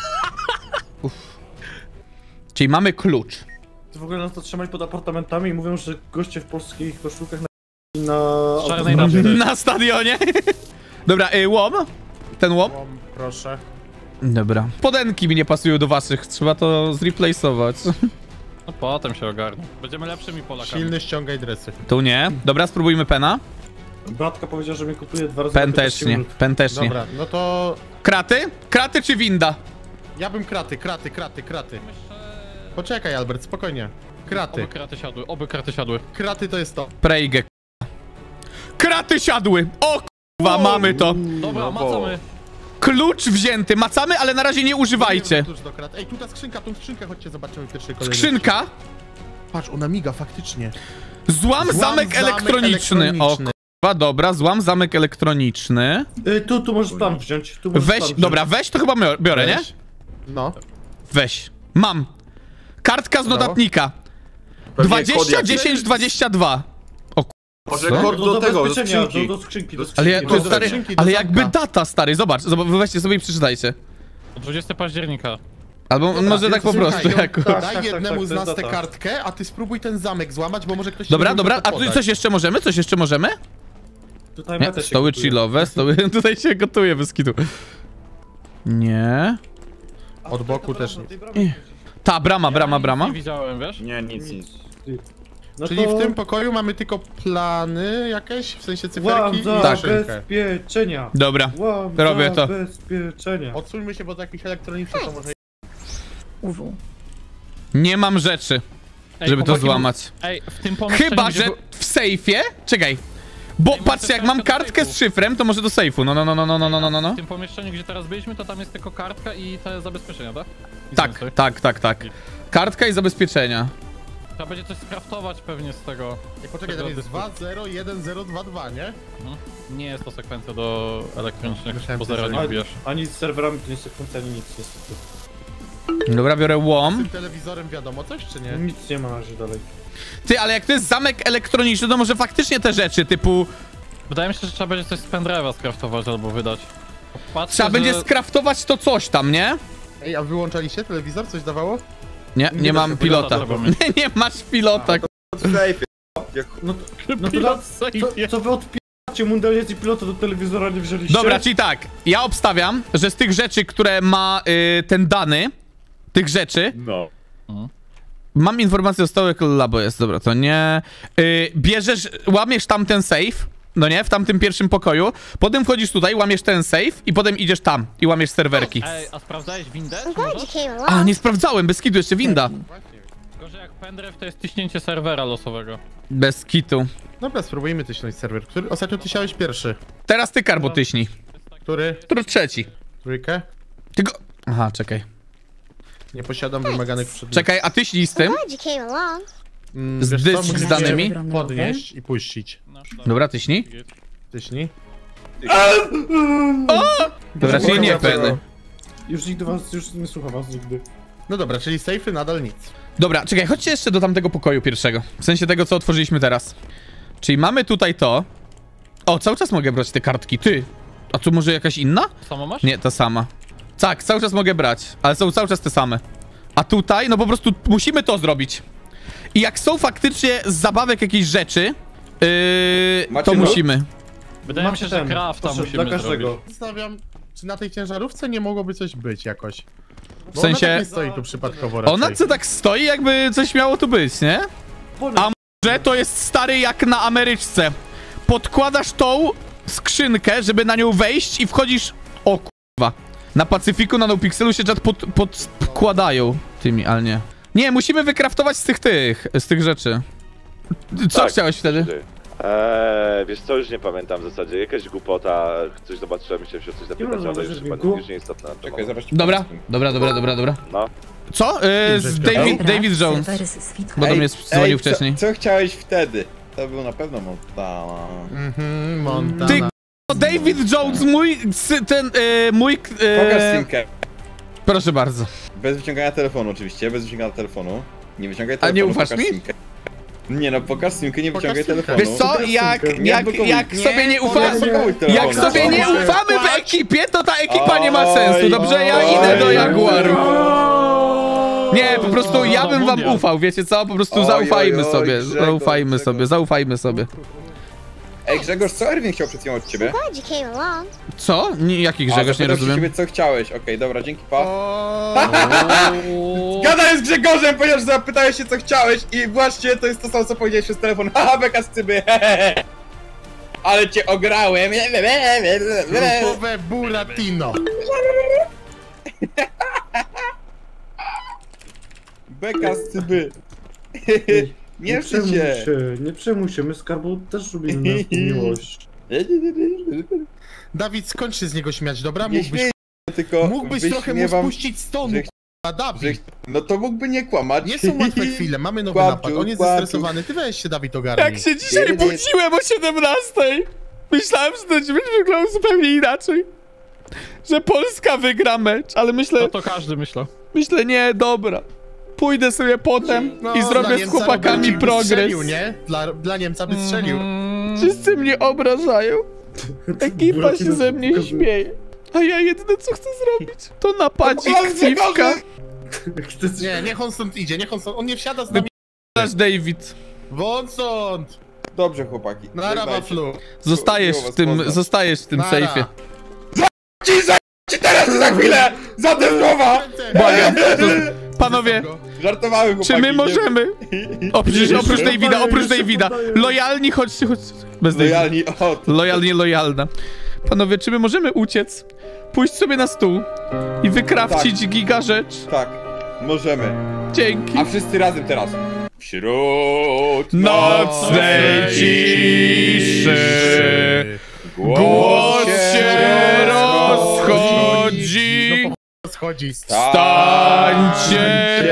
Czyli mamy klucz. To w ogóle nas to trzymali pod apartamentami i mówią, że goście w polskich koszulkach na... na... Z czarnej nafty. Na stadionie. Dobra, y, łom. Ten łom. Łom, proszę. Dobra. Podenki mi nie pasują do waszych, trzeba to zreplaceować. No potem się ogarnie. Będziemy lepszymi Polakami. Silny ściągaj dresy. Tu nie. Dobra, spróbujmy pena. Bratka powiedziała, że mi kupuje dwa razy Pen na też piętnaście nie, minut. pen też nie. Dobra, no to Kraty? Kraty czy winda? ja bym kraty, kraty, kraty, kraty. Poczekaj, Albert, spokojnie. Kraty. Oby kraty siadły, oby kraty siadły. Kraty to jest to. Prejgę. Kraty siadły! O k***wa, mamy to. Dobra, macamy. Klucz wzięty, macamy, ale na razie nie używajcie. Klucz do krat. Ej, tu ta skrzynka, tą skrzynkę, chodźcie, zobaczymy w pierwszej kolejności. Skrzynka. Patrz, ona miga, faktycznie. Złam, Złam zamek, zamek elektroniczny. elektroniczny. O k***wa, dobra, złam zamek elektroniczny. Y, tu, tu możesz plan wziąć. Tu możesz Weź, plan wziąć. dobra, weź to chyba bior- biorę, nie? Weź. No. Weź. Mam. Kartka z Udało? notatnika. Pewnie kod dwadzieścia, jakiś. dziesięć, dwadzieścia dwa. Może Co? kod Do, do tego, do zabezpieczenia, skrzynki. do, do skrzynki, do Do skrzynki. Ale ja, Do to jest stary, skrzynki, do ale zamka. jakby data, stary, zobacz, zobacz, weźcie sobie i przeczytajcie. dwudziestego października. Albo Dobra, może tak po słuchaj, prostu. ją- Jako... Tak, Daj tak, jednemu tak, z to nas jest tę data. kartkę, a ty spróbuj ten zamek złamać, bo może ktoś Dobra, nie dobra, może to a tu podać. coś jeszcze możemy? Coś jeszcze możemy? Tutaj Nie, metę się stoły kupuje. chillowe, stoły, tutaj się gotuje bez kitu. Nie. A Od tutaj boku to też brama, nie. tej bramy gdzieś. Ta, brama, brama, brama. Nie widziałem, wiesz? Nie, nic, nic. No Czyli to... w tym pokoju mamy tylko plany jakieś, w sensie Łam cyferki i Tak. skrzynkę. zabezpieczenia. Dobra. Łam Robię to. zabezpieczenia. Odsuńmy się, bo to jakiś elektroniczny to może... Nie mam rzeczy, Ej, żeby to chłopaki, złamać. Ej, w tym pomieszczeniu, Chyba, gdzie że był- w sejfie... Czekaj. Bo Ej, patrzcie, jak mam kartkę do kartkę z sejfu. szyfrem, to może do sejfu. No, no, no, no, no, no, no, no, no. W tym pomieszczeniu, gdzie teraz byliśmy, to tam jest tylko kartka i te zabezpieczenia, tak? I Tak, sensor. tak, tak, tak. Kartka i zabezpieczenia. Trzeba będzie coś skraftować pewnie z tego. Nie, poczekaj, tam jest dwa zero jeden zero dwa dwa, nie? Nie jest to sekwencja do elektronicznych, Myślałem, bo że zera to nie Ani, wbijesz. ani z serwerami to nie sekwencja, ani nic niestety. Dobra, biorę Z łom. tym telewizorem wiadomo coś, czy nie? Nic nie ma na razie dalej. Ty, ale jak to jest zamek elektroniczny, to może faktycznie te rzeczy typu... Wydaje mi się, że trzeba będzie coś z pendrive'a skraftować albo wydać. Patrzcie, Trzeba że... będzie skraftować to coś tam, nie? Ej, a wyłączaliście telewizor? Coś dawało? Nie, nie, Nie da mam się pilota. pilota trzeba mieć. Nie masz pilota. W sejfie. Jak No to, no to Pilot da, w co, sejfie. co wy odpieracie mundaliec i pilota do telewizora nie wzięliście? Dobra, czyli tak, ja obstawiam, że z tych rzeczy, które ma y, ten dany, tych rzeczy, No. mam informację o stołek labo jest, dobra, to nie. Y, bierzesz, łamiesz tamten safe, no nie, w tamtym pierwszym pokoju, potem wchodzisz tutaj, łamiesz ten safe i potem idziesz tam i łamiesz serwerki. Ej, a sprawdzałeś windę? I'm Czy glad you możesz? came A, along. nie sprawdzałem, bez kitu, jeszcze winda. Gorzej jak pendrive to jest ciśnięcie serwera losowego. Bez kitu. Dobra, spróbujmy tyśnąć serwer. Który ostatnio tysiałeś pierwszy? Teraz ty, Karbo, tyśnij. Który? Który trzeci? Trójkę? Tylko... Aha, czekaj. Nie posiadam wymaganych przedmiotów. Czekaj, a tyśnij z tym? Glad you came along. Mm, Z wiesz co, dysk z musisz danymi? podnieść i puścić. No, Dobra, tyśnij. Tyśnij. Dobra, czyli nie peny. Już nigdy was, już nie słucha was nigdy. No dobra, czyli safe'y nadal nic. Dobra, czekaj, chodźcie jeszcze do tamtego pokoju pierwszego. W sensie tego, co otworzyliśmy teraz. Czyli mamy tutaj to. O, cały czas mogę brać te kartki. Ty! A tu może jakaś inna? Samo masz? Nie, ta sama. Tak, cały czas mogę brać, ale są cały czas te same. A tutaj, no po prostu musimy to zrobić. I jak są faktycznie z zabawek jakieś rzeczy, yy, Macie to nóż? musimy. Wydaje mi Macie się, że ten, crafta proszę, musimy dla każdego. zrobić. Zastanawiam, czy na tej ciężarówce nie mogłoby coś być jakoś. Bo W sensie- Ona tak nie stoi tu przypadkowo raczej. Ona co tak stoi, jakby coś miało tu być, nie? A może to jest stary jak na Ameryczce. Podkładasz tą skrzynkę, żeby na nią wejść i wchodzisz... O kurwa. Na Pacyfiku, na NoPixelu się czat pod, podkładają tymi, ale nie. Nie, musimy wykraftować z tych tych, z tych rzeczy. Co Tak. chciałeś wtedy? Eee, wiesz co, już nie pamiętam w zasadzie, jakaś głupota, coś zobaczyłem i chciałem się o coś zapytać, Nie ale już, możesz, chyba, już nie istotne. Czekaj, zobacz ci Dobra, polskim. dobra, dobra, dobra, dobra. No. Co? Yy, z David, David Jones. Bo do mnie dzwonił wcześniej. Co, co chciałeś wtedy? To był na pewno Montana. Mhm, Montana. Ty k***o, David Jones, mój, sy- ten, yy, mój... Yy... Pokaż simkę. Proszę bardzo. Bez wyciągania telefonu oczywiście, bez wyciągania telefonu. Nie wyciągaj A telefonu, nie ufasz pokaż mi? simkę. Nie no, pokaż simkę, nie Pokaż wyciągaj simkę. telefonu. Wiesz co, jak, Nie jak, blokuj. jak Nie, sobie nie ufa... Nie blokuj telefonu. Jak sobie nie Proszę. ufamy w ekipie, to ta ekipa nie ma Oj, sensu, dobrze? Ja oj, idę do oj. Jaguaru. Nie, po prostu ja bym wam ufał, wiecie co? Po prostu Oj, zaufajmy oj, oj, sobie, Grzegorz, zaufajmy Grzegorz. sobie, zaufajmy sobie. Ej Grzegorz, co Erwin chciał przed chwilą od ciebie? Glad you came along. Co? Nie, jaki A, Grzegorz, nie zapytał się rozumiem. ciebie, co chciałeś. Okej, dobra, dzięki, pa. Gadaj z Grzegorzem, ponieważ zapytałeś się, co chciałeś i właśnie to jest to samo, co powiedziałeś przez telefon. Haha, beka z cyby, hehehe. Ale cię ograłem. Grupowe Buratino. Beka z cyby. Nie Nie wstydź przejmuj się. się, nie przejmuj się, my z Karbu też lubimy nas miłość. Dawid, skończ się z niego śmiać, dobra? Nie Mógłbyś, śmiej się, tylko mógłbyś trochę mu wyśmiewam, spuścić z tonu, że- k***a, Dawid. że- No to mógłby nie kłamać. Nie są łatwe chwile, mamy nowy Kłamczu, napad, on jest kłamczu. zestresowany, ty weź się, Dawid, ogarnij. Jak się dzisiaj Nie, nie. budziłem o siedemnastej, myślałem, że to będzie wyglądało zupełnie inaczej. Że Polska wygra mecz, ale myślę, No to każdy myślał. myślę, nie, dobra. Pójdę sobie potem No, i dla zrobię z Niemca chłopakami Robert by progres. strzelił, nie? Dla, dla Niemca by strzelił. Wszyscy mnie obrażają. Ekipa się ze mnie śmieje. A ja jedyne co chcę zrobić, to napadzik ksiwka. Nie, niech on stąd idzie, niech on stąd, on nie wsiada z nami. Nasz David. Wąt stąd! Dobrze, chłopaki. Nara, żegnajcie. waflu. Zostajesz w tym, zostajesz w tym Nara. sejfie. Ci za... ci teraz za chwilę! Za te słowa! Błagam. Panowie, Żartowałem, chłopaki. czy my nie- możemy? Oprócz, oprócz Davida, oprócz Davida. Lojalni, chodźcie, chodźcie. Bez Davida. Lojalni, o, to- Lojalnie lojalna. Panowie, czy my możemy uciec? Pójść sobie na stół i wykrafcić giga rzecz? tak, możemy. Dzięki. A wszyscy razem teraz. Wśród Nocnej ciszy głos się rozchodzi. Schodzi. Stańcie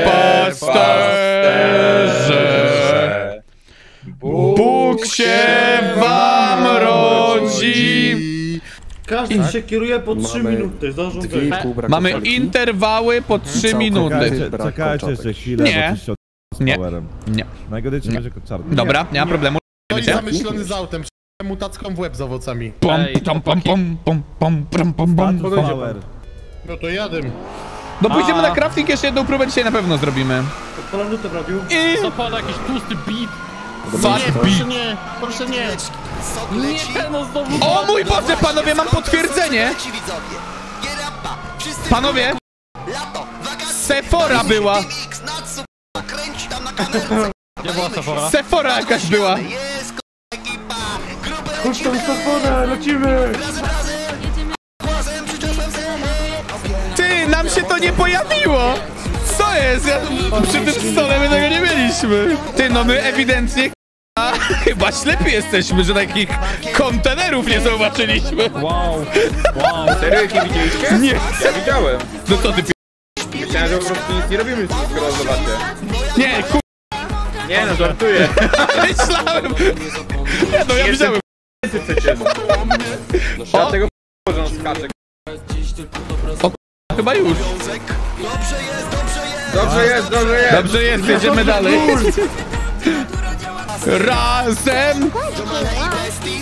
pasterze, Bóg się wam rodzi. Każdy się kieruje po trzy Mamy minuty, zdążą Dwie i wyjść. pół braku Mamy kalki. interwały po trzy minuty. Czekajcie, brak Czekajcie jeszcze kolczatek. chwilę, Nie. bo coś się od... z Nie. powerem. Nie. Najgorzej Nie. będzie czarny. Dobra, nie ma problemu. No i Wiecie? zamyślony z autem, przyjechałem mu tacką w łeb z owocami. Pom, Ej, pom, pom, pom, pom, pom, pom, pom, pom. Power. No to jadę. No pójdziemy A. na crafting, jeszcze jedną próbę dzisiaj na pewno zrobimy. Odpalam lutę w radiu. I... Zapada jakiś tłusty beat. Fuck Proszę beat. nie, proszę nie. Nie, no znowu... O mój Boże, panowie, mam potwierdzenie! Panowie! Sephora była! Gdzie była Sephora? Sephora jakaś była! Chodź tam Safonę, lecimy! Ty, nam się to nie pojawiło! Co jest? Ja, przy tym stole my tego nie mieliśmy. Ty, no my ewidentnie a, chyba ślepi jesteśmy, że takich kontenerów nie zauwaczyliśmy. Wow, wow. Serio, ich nie widzieliście? Nie. Ja widziałem. No to ty pi... Myślałem, że po prostu nic nie robimy, skoro zobaczcie. Nie, ku... Nie no, żartuję. myślałem. Nie, no ja widziałem. Przecież. Dlatego że on skacze. Chyba już. Dobrze jest, dobrze jest. Dobrze jest, jedziemy dalej. Razem! Glad you came along.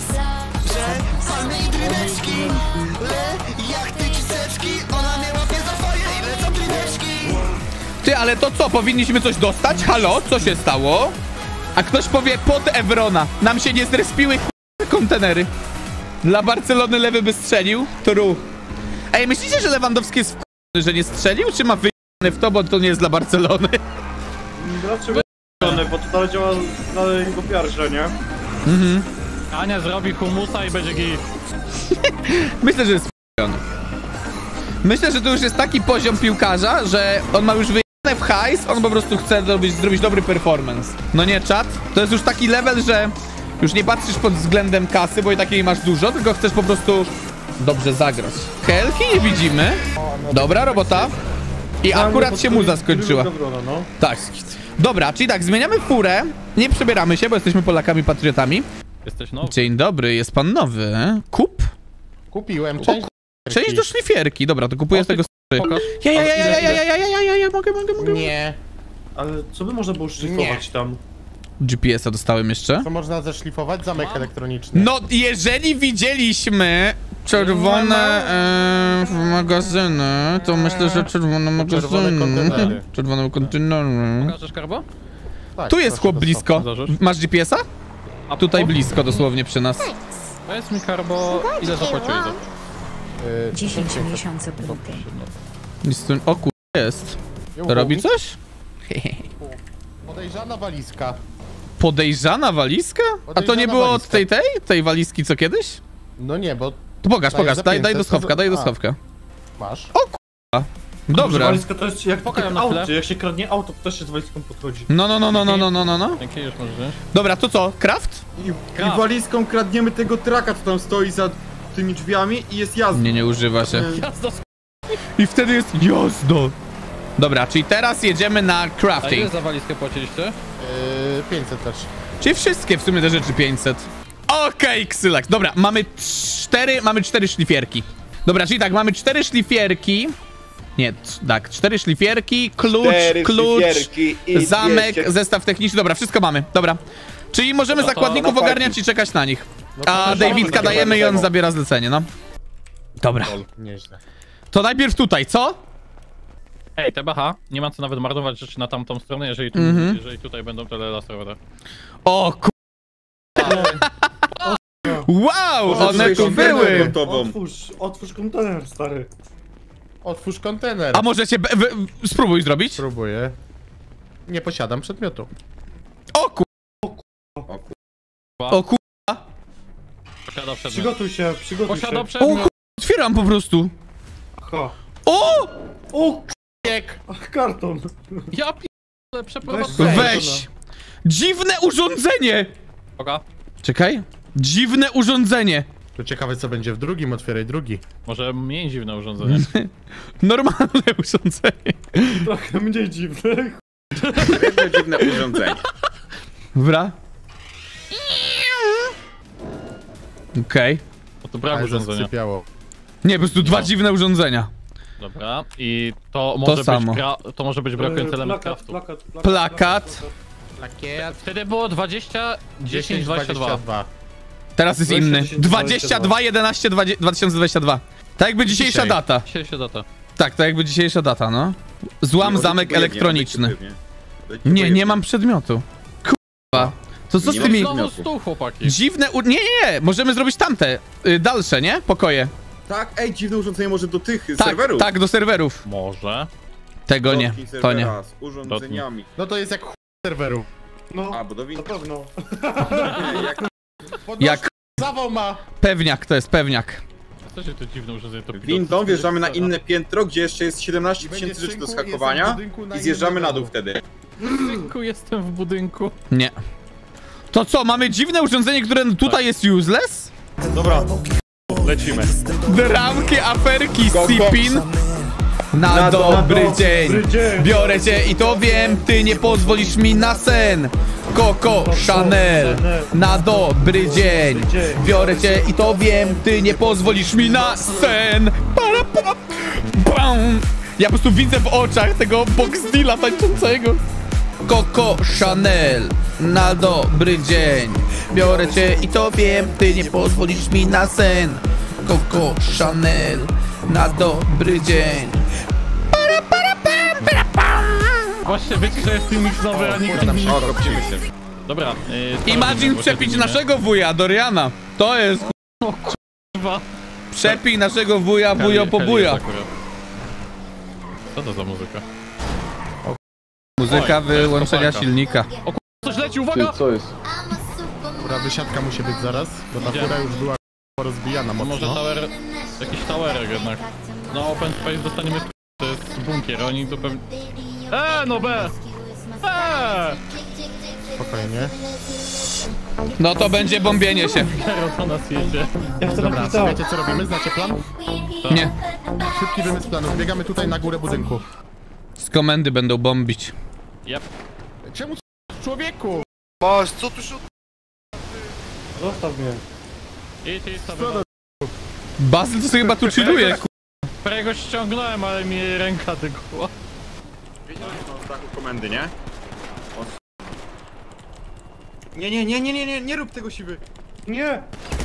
Ty, ale to co, powinniśmy coś dostać? Halo, co się stało? A ktoś powie pod Evrona. Nam się nie zrespiły k***a kontenery. Dla Barcelony lewy by strzelił, to ruch. Ej, myślicie, że Lewandowski jest w że nie strzelił, czy ma wyjebane w to, bo to nie jest dla Barcelony? Raczej wyjebane, bo to dalej działa na jego piarze, nie? Mhm. Ania zrobi humusa i będzie git. Myślę, że jest f***ony. Myślę, że to już jest taki poziom piłkarza, że on ma już wyjebane wpłynę w hajs, on po prostu chce zrobić, zrobić dobry performance. No nie, czat? To jest już taki level, że już nie patrzysz pod względem kasy, bo i takiej masz dużo, tylko chcesz po prostu dobrze zagrać. Helki nie widzimy. Dobra robota. I akurat się muza skończyła. Tak. Dobra, czyli tak, zmieniamy furę. Nie przebieramy się, bo jesteśmy Polakami, patriotami. Jesteś nowy. Dzień dobry, jest pan nowy. Kup? Kupiłem część. Część do szlifierki. Dobra, to kupuję z tego Pokaż. Ja, ja, ja, ja, ja, ja, ja, ja, ja, ja, mogę, mogę, mogę. Nie. Ale co by można było szlifować tam? G P S a dostałem jeszcze. To można zeszlifować? Zamek elektroniczny. No, jeżeli widzieliśmy czerwone e, magazyny, to myślę, że czerwone magazyny. Czerwone kontenery. Czerwone kontenery. Pokażesz karbo? Tak, Tu jest proszę, chłop to blisko. Zdążysz? Masz G P S a? A Tutaj po- blisko, dosłownie przy nas. Powiedz mi karbo, ile zapłaciłeś za to? Yy, dziesięć tysiąc miesięcy punkty. Jest tu... O kur... jest. pięćset. Robi coś? Podejrzana walizka. Podejrzana walizka? A to nie Podejrzana było od walizka. tej, tej? Tej walizki co kiedyś? No nie, bo To pokaż, Daję pokaż, za daj, daj do pięćset, schowka, to- daj do a. schowka. masz. Dobra. Walizka to jest jak Pokaż tak na auto, tle. jak się kradnie auto, to też się z walizką podchodzi. No, no, no, no, no, no, no, no, no. Dzięki, już możesz wziąć. Dobra, to co? Craft? I, I walizką kradniemy tego traka, co tam stoi za tymi drzwiami i jest jazda. Nie, nie używa się. Jazda z... I wtedy jest jazda. Dobra, czyli teraz jedziemy na A ile crafting. za walizkę płaciliście? Yy, pięćset też. Czyli wszystkie w sumie te rzeczy pięćset. Okej, Ksylak. Dobra, mamy cztery, mamy cztery szlifierki. Dobra, czyli tak, mamy cztery szlifierki. Nie, c- tak, cztery szlifierki, klucz, Cztery klucz, szlifierki i zamek, dwieście. zestaw techniczny. Dobra, wszystko mamy. Dobra. Czyli możemy No to zakładników na parking. ogarniać i czekać na nich. No to A też Davidka mamy dajemy i on takiego. zabiera zlecenie, no. Dobra. Nieźle. To najpierw tutaj, co? Ej, T B H, nie ma co nawet marnować rzeczy na tamtą stronę, jeżeli, tu, Mhm. jeżeli tutaj będą te laserowe. O ku... Wow, Może one tutaj tu kontener były. gontową. Otwórz, otwórz kontener, stary. Otwórz kontener. A możecie... be- we- spróbuj zrobić. Spróbuję. Nie posiadam przedmiotu. O ku... O ku... Posiada przedmiot. Przygotuj się, przygotuj Posiada się. O przedmiot. ku... Otwieram po prostu. Aha. O! O, Ach, karton. Ja p***le, przeprowadzę. Weź. Weź. Dziwne urządzenie. Oka. Czekaj. Dziwne urządzenie. To ciekawe co będzie w drugim, otwieraj drugi. Może mniej dziwne urządzenie. Normalne urządzenie. Trochę mniej dziwne. Jedno dziwne urządzenie. Dobra. Okej. O, to brak Ale urządzenia. zasypiało. Nie, po prostu dwa No. dziwne urządzenia. Dobra. I to może być samo. gra... To może być brakujący element Plakat, craftu. plakat, plakat. Plakat. Lakier. Wtedy było dwadzieścia, dziesięć, dwadzieścia dwa. Teraz jest dwadzieścia, inny. dziesięć, dwadzieścia dwa, jedenaście, dwa tysiące dwadzieścia dwa. Tak jakby dzisiejsza Dzisiaj. data. Dzisiejsza data. Tak, tak jakby dzisiejsza data, no. Złam zamek elektroniczny. Nie, nie mam przedmiotu. Kurwa. To co z Nie mam tymi... Znowu stół, chłopaki. Dziwne u... Nie, nie, nie. Możemy zrobić tamte. Y, dalsze, nie? Pokoje. Tak, ej, dziwne urządzenie może do tych Tak, serwerów. tak, do serwerów. Może. Tego nie, Kropki to nie. serwera Z urządzeniami. No to jest jak ch... serwerów. No, A, bo do win... na pewno. Nie, jak Jak Zawał ma! pewniak, to jest pewniak. Co się to dziwne urządzenie to windą wjeżdżamy na inne piętro, gdzie jeszcze jest siedemnaście tysięcy rzeczy do schakowania i zjeżdżamy na dół wtedy. W budynku jestem w budynku. Nie. To co, mamy dziwne urządzenie, które tutaj jest useless? Dobra, lecimy. Dramki, aferki, Go, go. sipin. Na, Na dobry, dobry dzień. dzień. Biorę cię i to wiem, ty nie pozwolisz mi na sen. Coco Chanel. Na dobry dzień. Biorę cię i to wiem, ty nie pozwolisz mi na sen. Para, pa, bam. Ja po prostu widzę w oczach tego box deala tańczącego. Coco Chanel. Na dobry dzień. Biorę cię i to wiem, ty nie pozwolisz mi na sen. Coco Chanel. Na dobry dzień. Właśnie wiecie, że jest filmik nowy, a nikt nie O, kopcimy się. Dobra. Yy, Imagine przepić naszego wuja, Doriana. To jest Kurwa. przepij naszego wuja, wujo po buja. Co to za muzyka? Muzyka Oj, to jest wyłączenia kopalka. silnika. Coś leci, uwaga! Co jest? Która wysiadka musi być zaraz, bo ta Gdzie? fura już była rozbijana Może mocno. tower... Jakiś towerek jednak. No open space dostaniemy... To jest bunkier, oni tu pewnie... E, no B! Eee! Spokojnie. No to będzie bombienie się. Gero do nas jedzie. Ja chcę Dobra, napisać. wiecie co robimy? Znacie plan? Nie. Szybki wymysł planu. Biegamy tutaj na górę budynku. Z komendy będą bombić. Yep. Czemu człowieku? Boż, co tu się... Zostaw mnie. Idź, idź sobie. Bazyl to sobie chyba tu chilluje. Którego ściągnąłem, ale mi ręka tylko. Wiedziałem, że mam z dachu komendy, nie? O, nie, nie, nie, nie, nie, nie, nie rób tego siwy. Nie!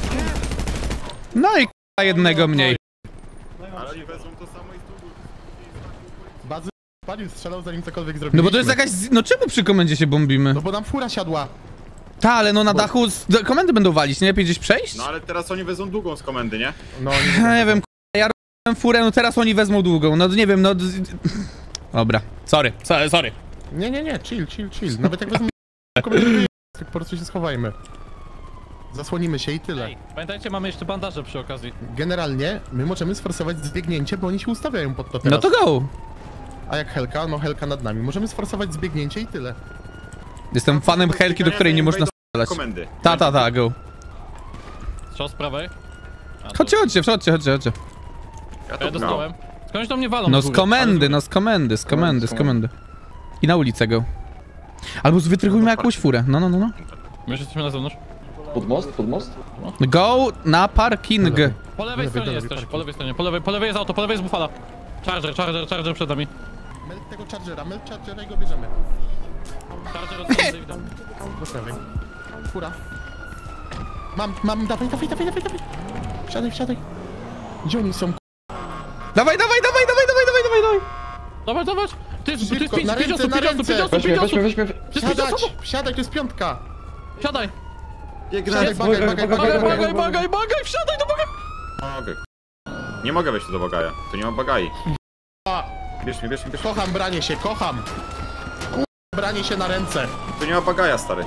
No i k***a jednego mniej. Ale oni wezmą to samo i z długu. Bazy palił, strzelał zanim cokolwiek zrobiliśmy. No bo to jest jakaś... z- No czemu przy komendzie się bombimy? No bo nam fura siadła. Ta, ale no na dachu z... do- komendy będą walić, nie lepiej gdzieś przejść? No ale teraz oni wezmą długą z komendy, nie? No Ja nie wiem, k***a, ja robiłem furę, no teraz oni wezmą długą, no nie wiem, no... d- Dobra, sorry, sorry, sorry. Nie, nie, nie, chill, chill, chill. Nawet jak wezmę po prostu się schowajmy. Zasłonimy się i tyle. Ej, pamiętajcie, mamy jeszcze bandaże przy okazji. Generalnie my możemy sforsować zbiegnięcie, bo oni się ustawiają pod to teraz. No to go. A jak Helka? No Helka nad nami. Możemy sforsować zbiegnięcie i tyle. Jestem fanem Helki, do której nie można strzelać. Komendy. Ta, ta, ta, go. Strzał z prawej. A, to- Chodźcie, chodźcie, chodźcie, chodźcie, chodźcie. Ja Ja to dostałem. Skądś do mnie walą. No na z górę. komendy, no z komendy, z komendy, z komendy. I na ulicę go. Albo wytrygujmy jakąś furę, no, no, no, no. My już jesteśmy na zewnątrz. Pod most, pod most? Go na parking. Po lewej Lewy, stronie lewy, jest coś, parking. po lewej stronie. Po lewej, po lewej jest auto, po lewej jest bufala. Charger, charger, charger przed nami. Meld tego chargera, meld chargera i go bierzemy. Charger od strony Davida. Do prawej. Fura. Mam, mam, dawaj, dawaj, dawaj, dawaj, dawaj. Wsiadaj, wsiadaj. Gdzie oni są? Dawaj, dawaj, dawaj, dawaj, dawaj, dawaj, dawaj, dawaj. Dawaj, dawaj! Ty jest, tu jest Szybko, pięć, na pięć ręce, osób, na pięć osób, pięć ręce. osób, pięć Weźmy, osób! weźmy, weźmy. Jest pięć Wsiadać, osób! wsiadaj, to jest piątka. Siadaj! Siadaj, bagaj, bagaj, bagaj, Bagaj, bagaj. bagaj, bagaj, bagaj, wsiadaj do bagaja! Mogę. Nie mogę wejść tu do bagaja. Tu nie ma bagai. Bierz mnie, bierz mnie, bierz mnie. Kocham branie się, kocham. Kur- Branie się na ręce. Tu nie ma bagaja, stary.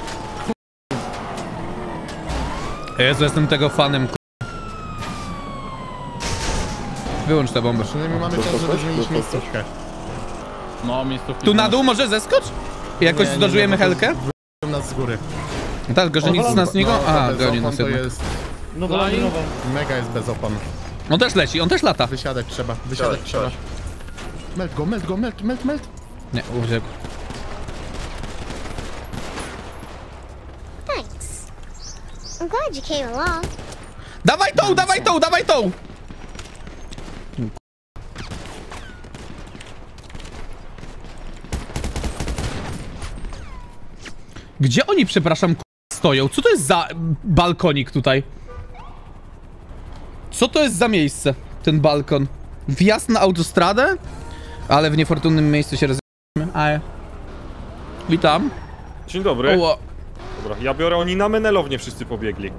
Jezu, jestem tego fanem, k***. Wyłącz tę bombę. Przynajmniej mamy czas, żeby zmienić miejscówkę. No, miejscówki. Tu na dół może zeskocz? I jakoś Nie, nie, zdążymy nie, bo to Helkę? Wyjął nas z góry. Tak, tylko że nic z nas nie go... A, bez goni opon nas to jednak. jest... Nowa, Flying? nowa. Mega jest bez opon. On też leci, on też lata. Wysiadać trzeba, wysiadać Siadać, trzeba. siadać. Meld go, meld go, meld, meld, meld. Nie, uciekł. Thanks. I'm glad you came along. Dawaj tą, dawaj tą, dawaj tą! Gdzie oni, przepraszam, k***, stoją? Co to jest za balkonik tutaj? Co to jest za miejsce, ten balkon? Wjazd na autostradę? Ale w niefortunnym miejscu się rozwiązaliśmy. A, witam. Dzień dobry. O, Dobra, ja biorę, oni na menelownię wszyscy pobiegli.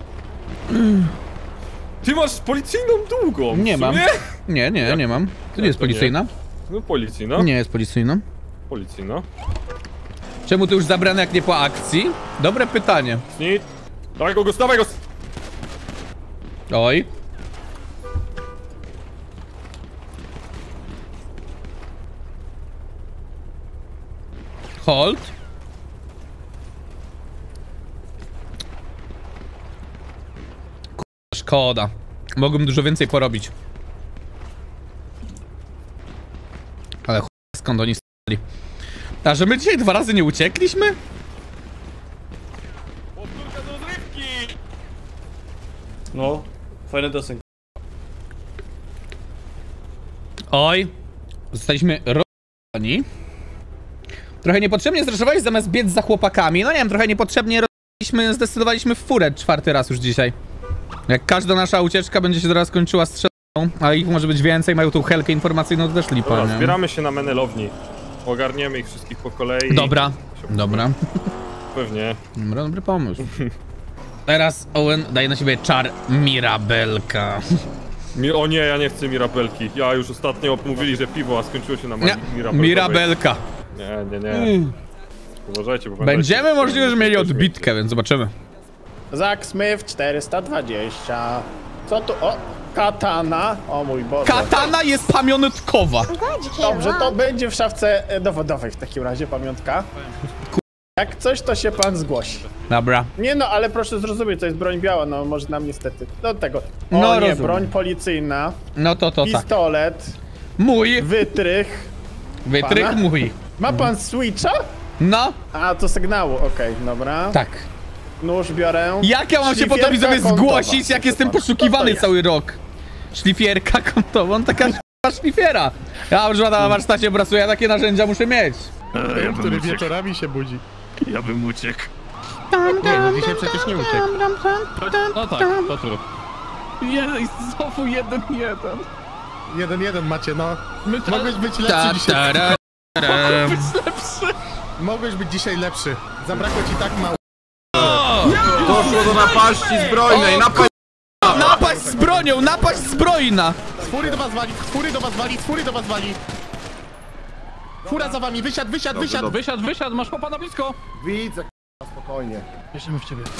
Ty masz policyjną długą. nie w mam. sumie? Nie, nie, nie mam. To nie jest to nie? policyjna? No policyjna. Nie jest policyjna. Policyjna. Czemu to już zabrane jak nie po akcji? Dobre pytanie. Snit. Dawaj go, go, dawaj go. Oj. Hold. Kurwa, szkoda. Mogłem dużo więcej porobić. Ale chuj, skąd oni stali? A że my dzisiaj dwa razy nie uciekliśmy? Powtórka do rozrywki. No, fajny deseń. Oj. Zostaliśmy rozwiązani. Trochę niepotrzebnie zreszowali zamiast biec za chłopakami. No nie wiem, trochę niepotrzebnie rozwiązaliśmy, zdecydowaliśmy w furę czwarty raz już dzisiaj. Jak każda nasza ucieczka będzie się teraz kończyła strzelaną, a ich może być więcej, mają tą helkę informacyjną, to też lipa, Dobra, nie? zbieramy się na menelowni. Ogarniemy ich wszystkich po kolei. Dobra, dobra. Pewnie. Dobra, dobry pomysł. Teraz Owen daje na siebie czar Mirabelka. Mi o nie, ja nie chcę mirabelki. Ja już ostatnio mówili, że piwo, a skończyło się na Nie, mirabelkowej. Mirabelka. Nie, nie, nie. Uważajcie, bo Będziemy możliwe, że mieli odbitkę, więc zobaczymy. Zack Smith czterysta dwadzieścia. Co tu? O! Katana. O mój Boże. Katana jest pamiątkowa. Dobrze, to będzie w szafce dowodowej w takim razie pamiątka. Jak coś, to się pan zgłosi. Dobra. Nie no, ale proszę zrozumieć, to jest broń biała, no może nam niestety. Do tego. O No, nie, rozumiem. broń policyjna. No to to tak. Pistolet. Mój. Wytrych. Wytrych Pana? mój. Ma pan switcha? No. A, to sygnału, okej, dobra. Tak. Nóż biorę. Jak ja mam się po tobie Szlifierka sobie kątowa. zgłosić, jak jestem Proszę pana. poszukiwany Co to jest? cały rok? Szlifierka kątowa, on taka szlifiera. Ja już na warsztacie pracuję, ja takie narzędzia muszę mieć. Ten, który wieczorami się budzi. Ja bym uciekł. Nie, no dzisiaj przecież nie uciekł. No tak, to true. Je, znowu jeden, jeden. Jeden, jeden macie, no. My to... Mogłeś być lepszy Ta, dzisiaj. ta, ra, być lepszy. Mogłeś być dzisiaj lepszy. Zabrakło ci tak mało. Doszło do napaści zbrojnej, napaść! Napaść z bronią, napaść zbrojna! Fury do was wali, fury do was wali, fury do was wali. Fura za wami, wysiadł, wysiadł, Dobrze, wysiadł. dobrze. Wysiadł, wysiadł, masz chłopa na blisko. Widzę, k***a, spokojnie. Bierzemy w ciebie.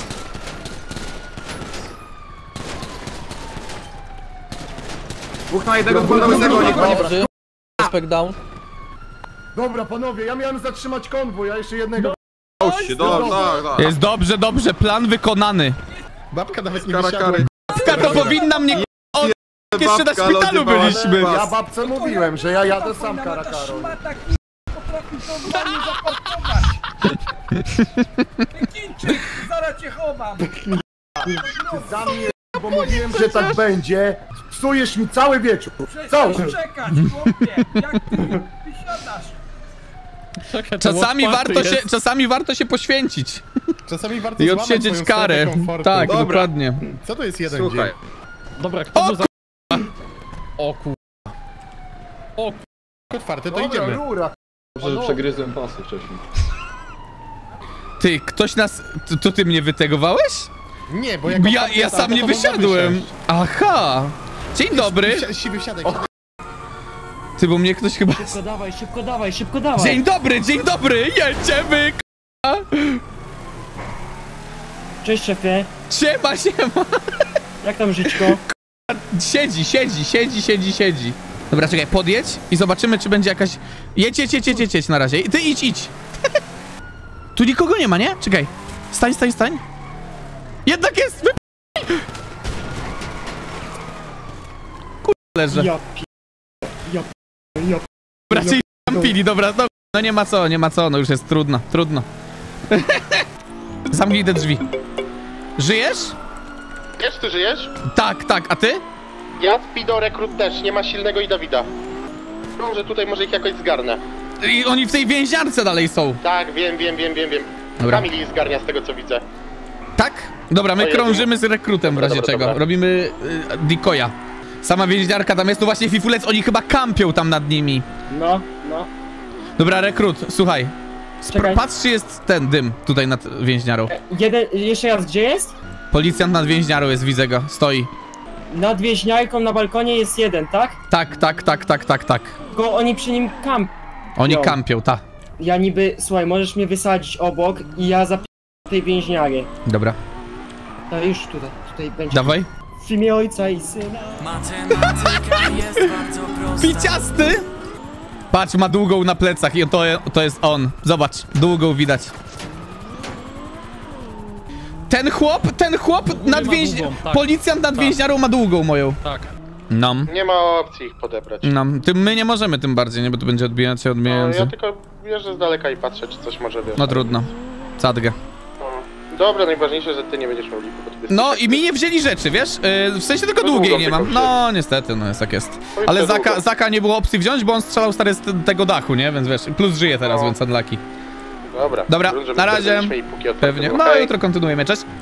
Dwóch na jednego, dwóch na łysego, niech pani... Respect down. Dobra, panowie, ja miałem zatrzymać konwój, a jeszcze jednego... Dobrze, dobrze, tak, tak. Jest dobrze, dobrze, plan wykonany. Babka nawet nie Kara, wysiadła. kary. Babka to powinna mnie k***a, od... jeszcze na szpitalu byliśmy. Ja babce mówiłem, że ja jadę sam, kara, karo. Zaraz cię chowam! Za mnie, bo mówiłem, że tak będzie. Psujesz mi cały wieczór. Cały. Czekać, chłopie! Jak ty wysiadasz? Czasami warto się, czasami warto się poświęcić Czasami warto i złamać odsiedzieć swoją karę. strefę komfortu. Tak, Dobra. dokładnie. Co to jest jeden Słuchaj. dzień? Dobra, kto O był za... k***a. O kur... O kur... Otwarte, to idziemy. Że przegryzłem pasy wcześniej. Ty, ktoś nas... To, to ty mnie wytegowałeś? Nie, bo jak Ja, ja sam nie wysiadłem. Aha. Dzień dobry. Siwy wsiadek. Ty, bo mnie ktoś chyba... Szybko dawaj, szybko dawaj, szybko dawaj! Dzień dobry, dzień dobry, jedziemy, k***a. Cześć szefie, Siema, siema. jak tam żyćko? Siedzi, siedzi, siedzi, siedzi, siedzi. Dobra, czekaj, podjedź i zobaczymy, czy będzie jakaś... Jedź, jedź, jedź, jedź, jedź, jedź na razie. Ty idź, idź. Tu nikogo nie ma, nie? Czekaj. Stań, stań, stań. Jednak jest! Wy... Kur... leżę. Ja pi... Ja pi... Ja pi... Bracie pili, dobra, no, no nie ma co, nie ma co, no już jest trudno, trudno. Zamknij te drzwi. Żyjesz? Wiesz, ty żyjesz? Tak, tak, a ty? Ja, Spido, rekrut też, nie ma silnego i Dawida. Może tutaj może ich jakoś zgarnę. I oni w tej więziarce dalej są. Tak, wiem, wiem, wiem, wiem, wiem. Dobra. Kamil ich zgarnia z tego co widzę. Tak? Dobra, my O Jezu. krążymy z rekrutem w razie Dobra, czego. dobra. Robimy y, decoya. Sama więźniarka tam jest, to właśnie Fifulec, oni chyba kampią tam nad nimi. No, no. Dobra, rekrut, słuchaj. Spr- Czekaj. patrz, czy jest ten dym tutaj nad więźniarą. Jeden, jeszcze raz, gdzie jest? Policjant nad więźniarą jest, widzę go, stoi. Nad wieźniarką na balkonie jest jeden, tak? Tak, tak, tak, tak, tak, tak. Tylko oni przy nim kamp... Oni Jo. kampią, ta. Ja niby, słuchaj, możesz mnie wysadzić obok i ja zapiszę tej więźniary. Dobra, To już tutaj, tutaj będzie. dawaj. W imię ojca i syna. Piciasty! Patrz, ma długą na plecach i to, to jest on. Zobacz, długą widać. Ten chłop, ten chłop nad ma więź... długą, tak. Policjant nad Tak. więźniarą ma długą moją. Tak. No, Nie ma opcji ich podebrać. no. Tym my nie możemy tym bardziej, nie? Bo to będzie odbijać się No, odbijający. ja tylko wjeżdżę z daleka i patrzę, czy coś może wiesz. No trudno. Sadgę. No. Dobra, najważniejsze, że ty nie będziesz miał liku, bo ty jesteś No taki- i mi nie wzięli rzeczy, wiesz? Yy, w sensie tylko No długiej długo nie mam. tylko No niestety, no jest jak jest. No i Ale to Zaka, długo. Zaka nie było opcji wziąć, bo on strzelał stary z te- tego dachu, nie? Więc wiesz, plus żyje teraz, No. więc unlucky. Dobra, Dobra, grunt, żeby na razie. sprawdziliśmy i póki otwarte Pewnie. było. No Hej. jutro kontynuujemy, cześć.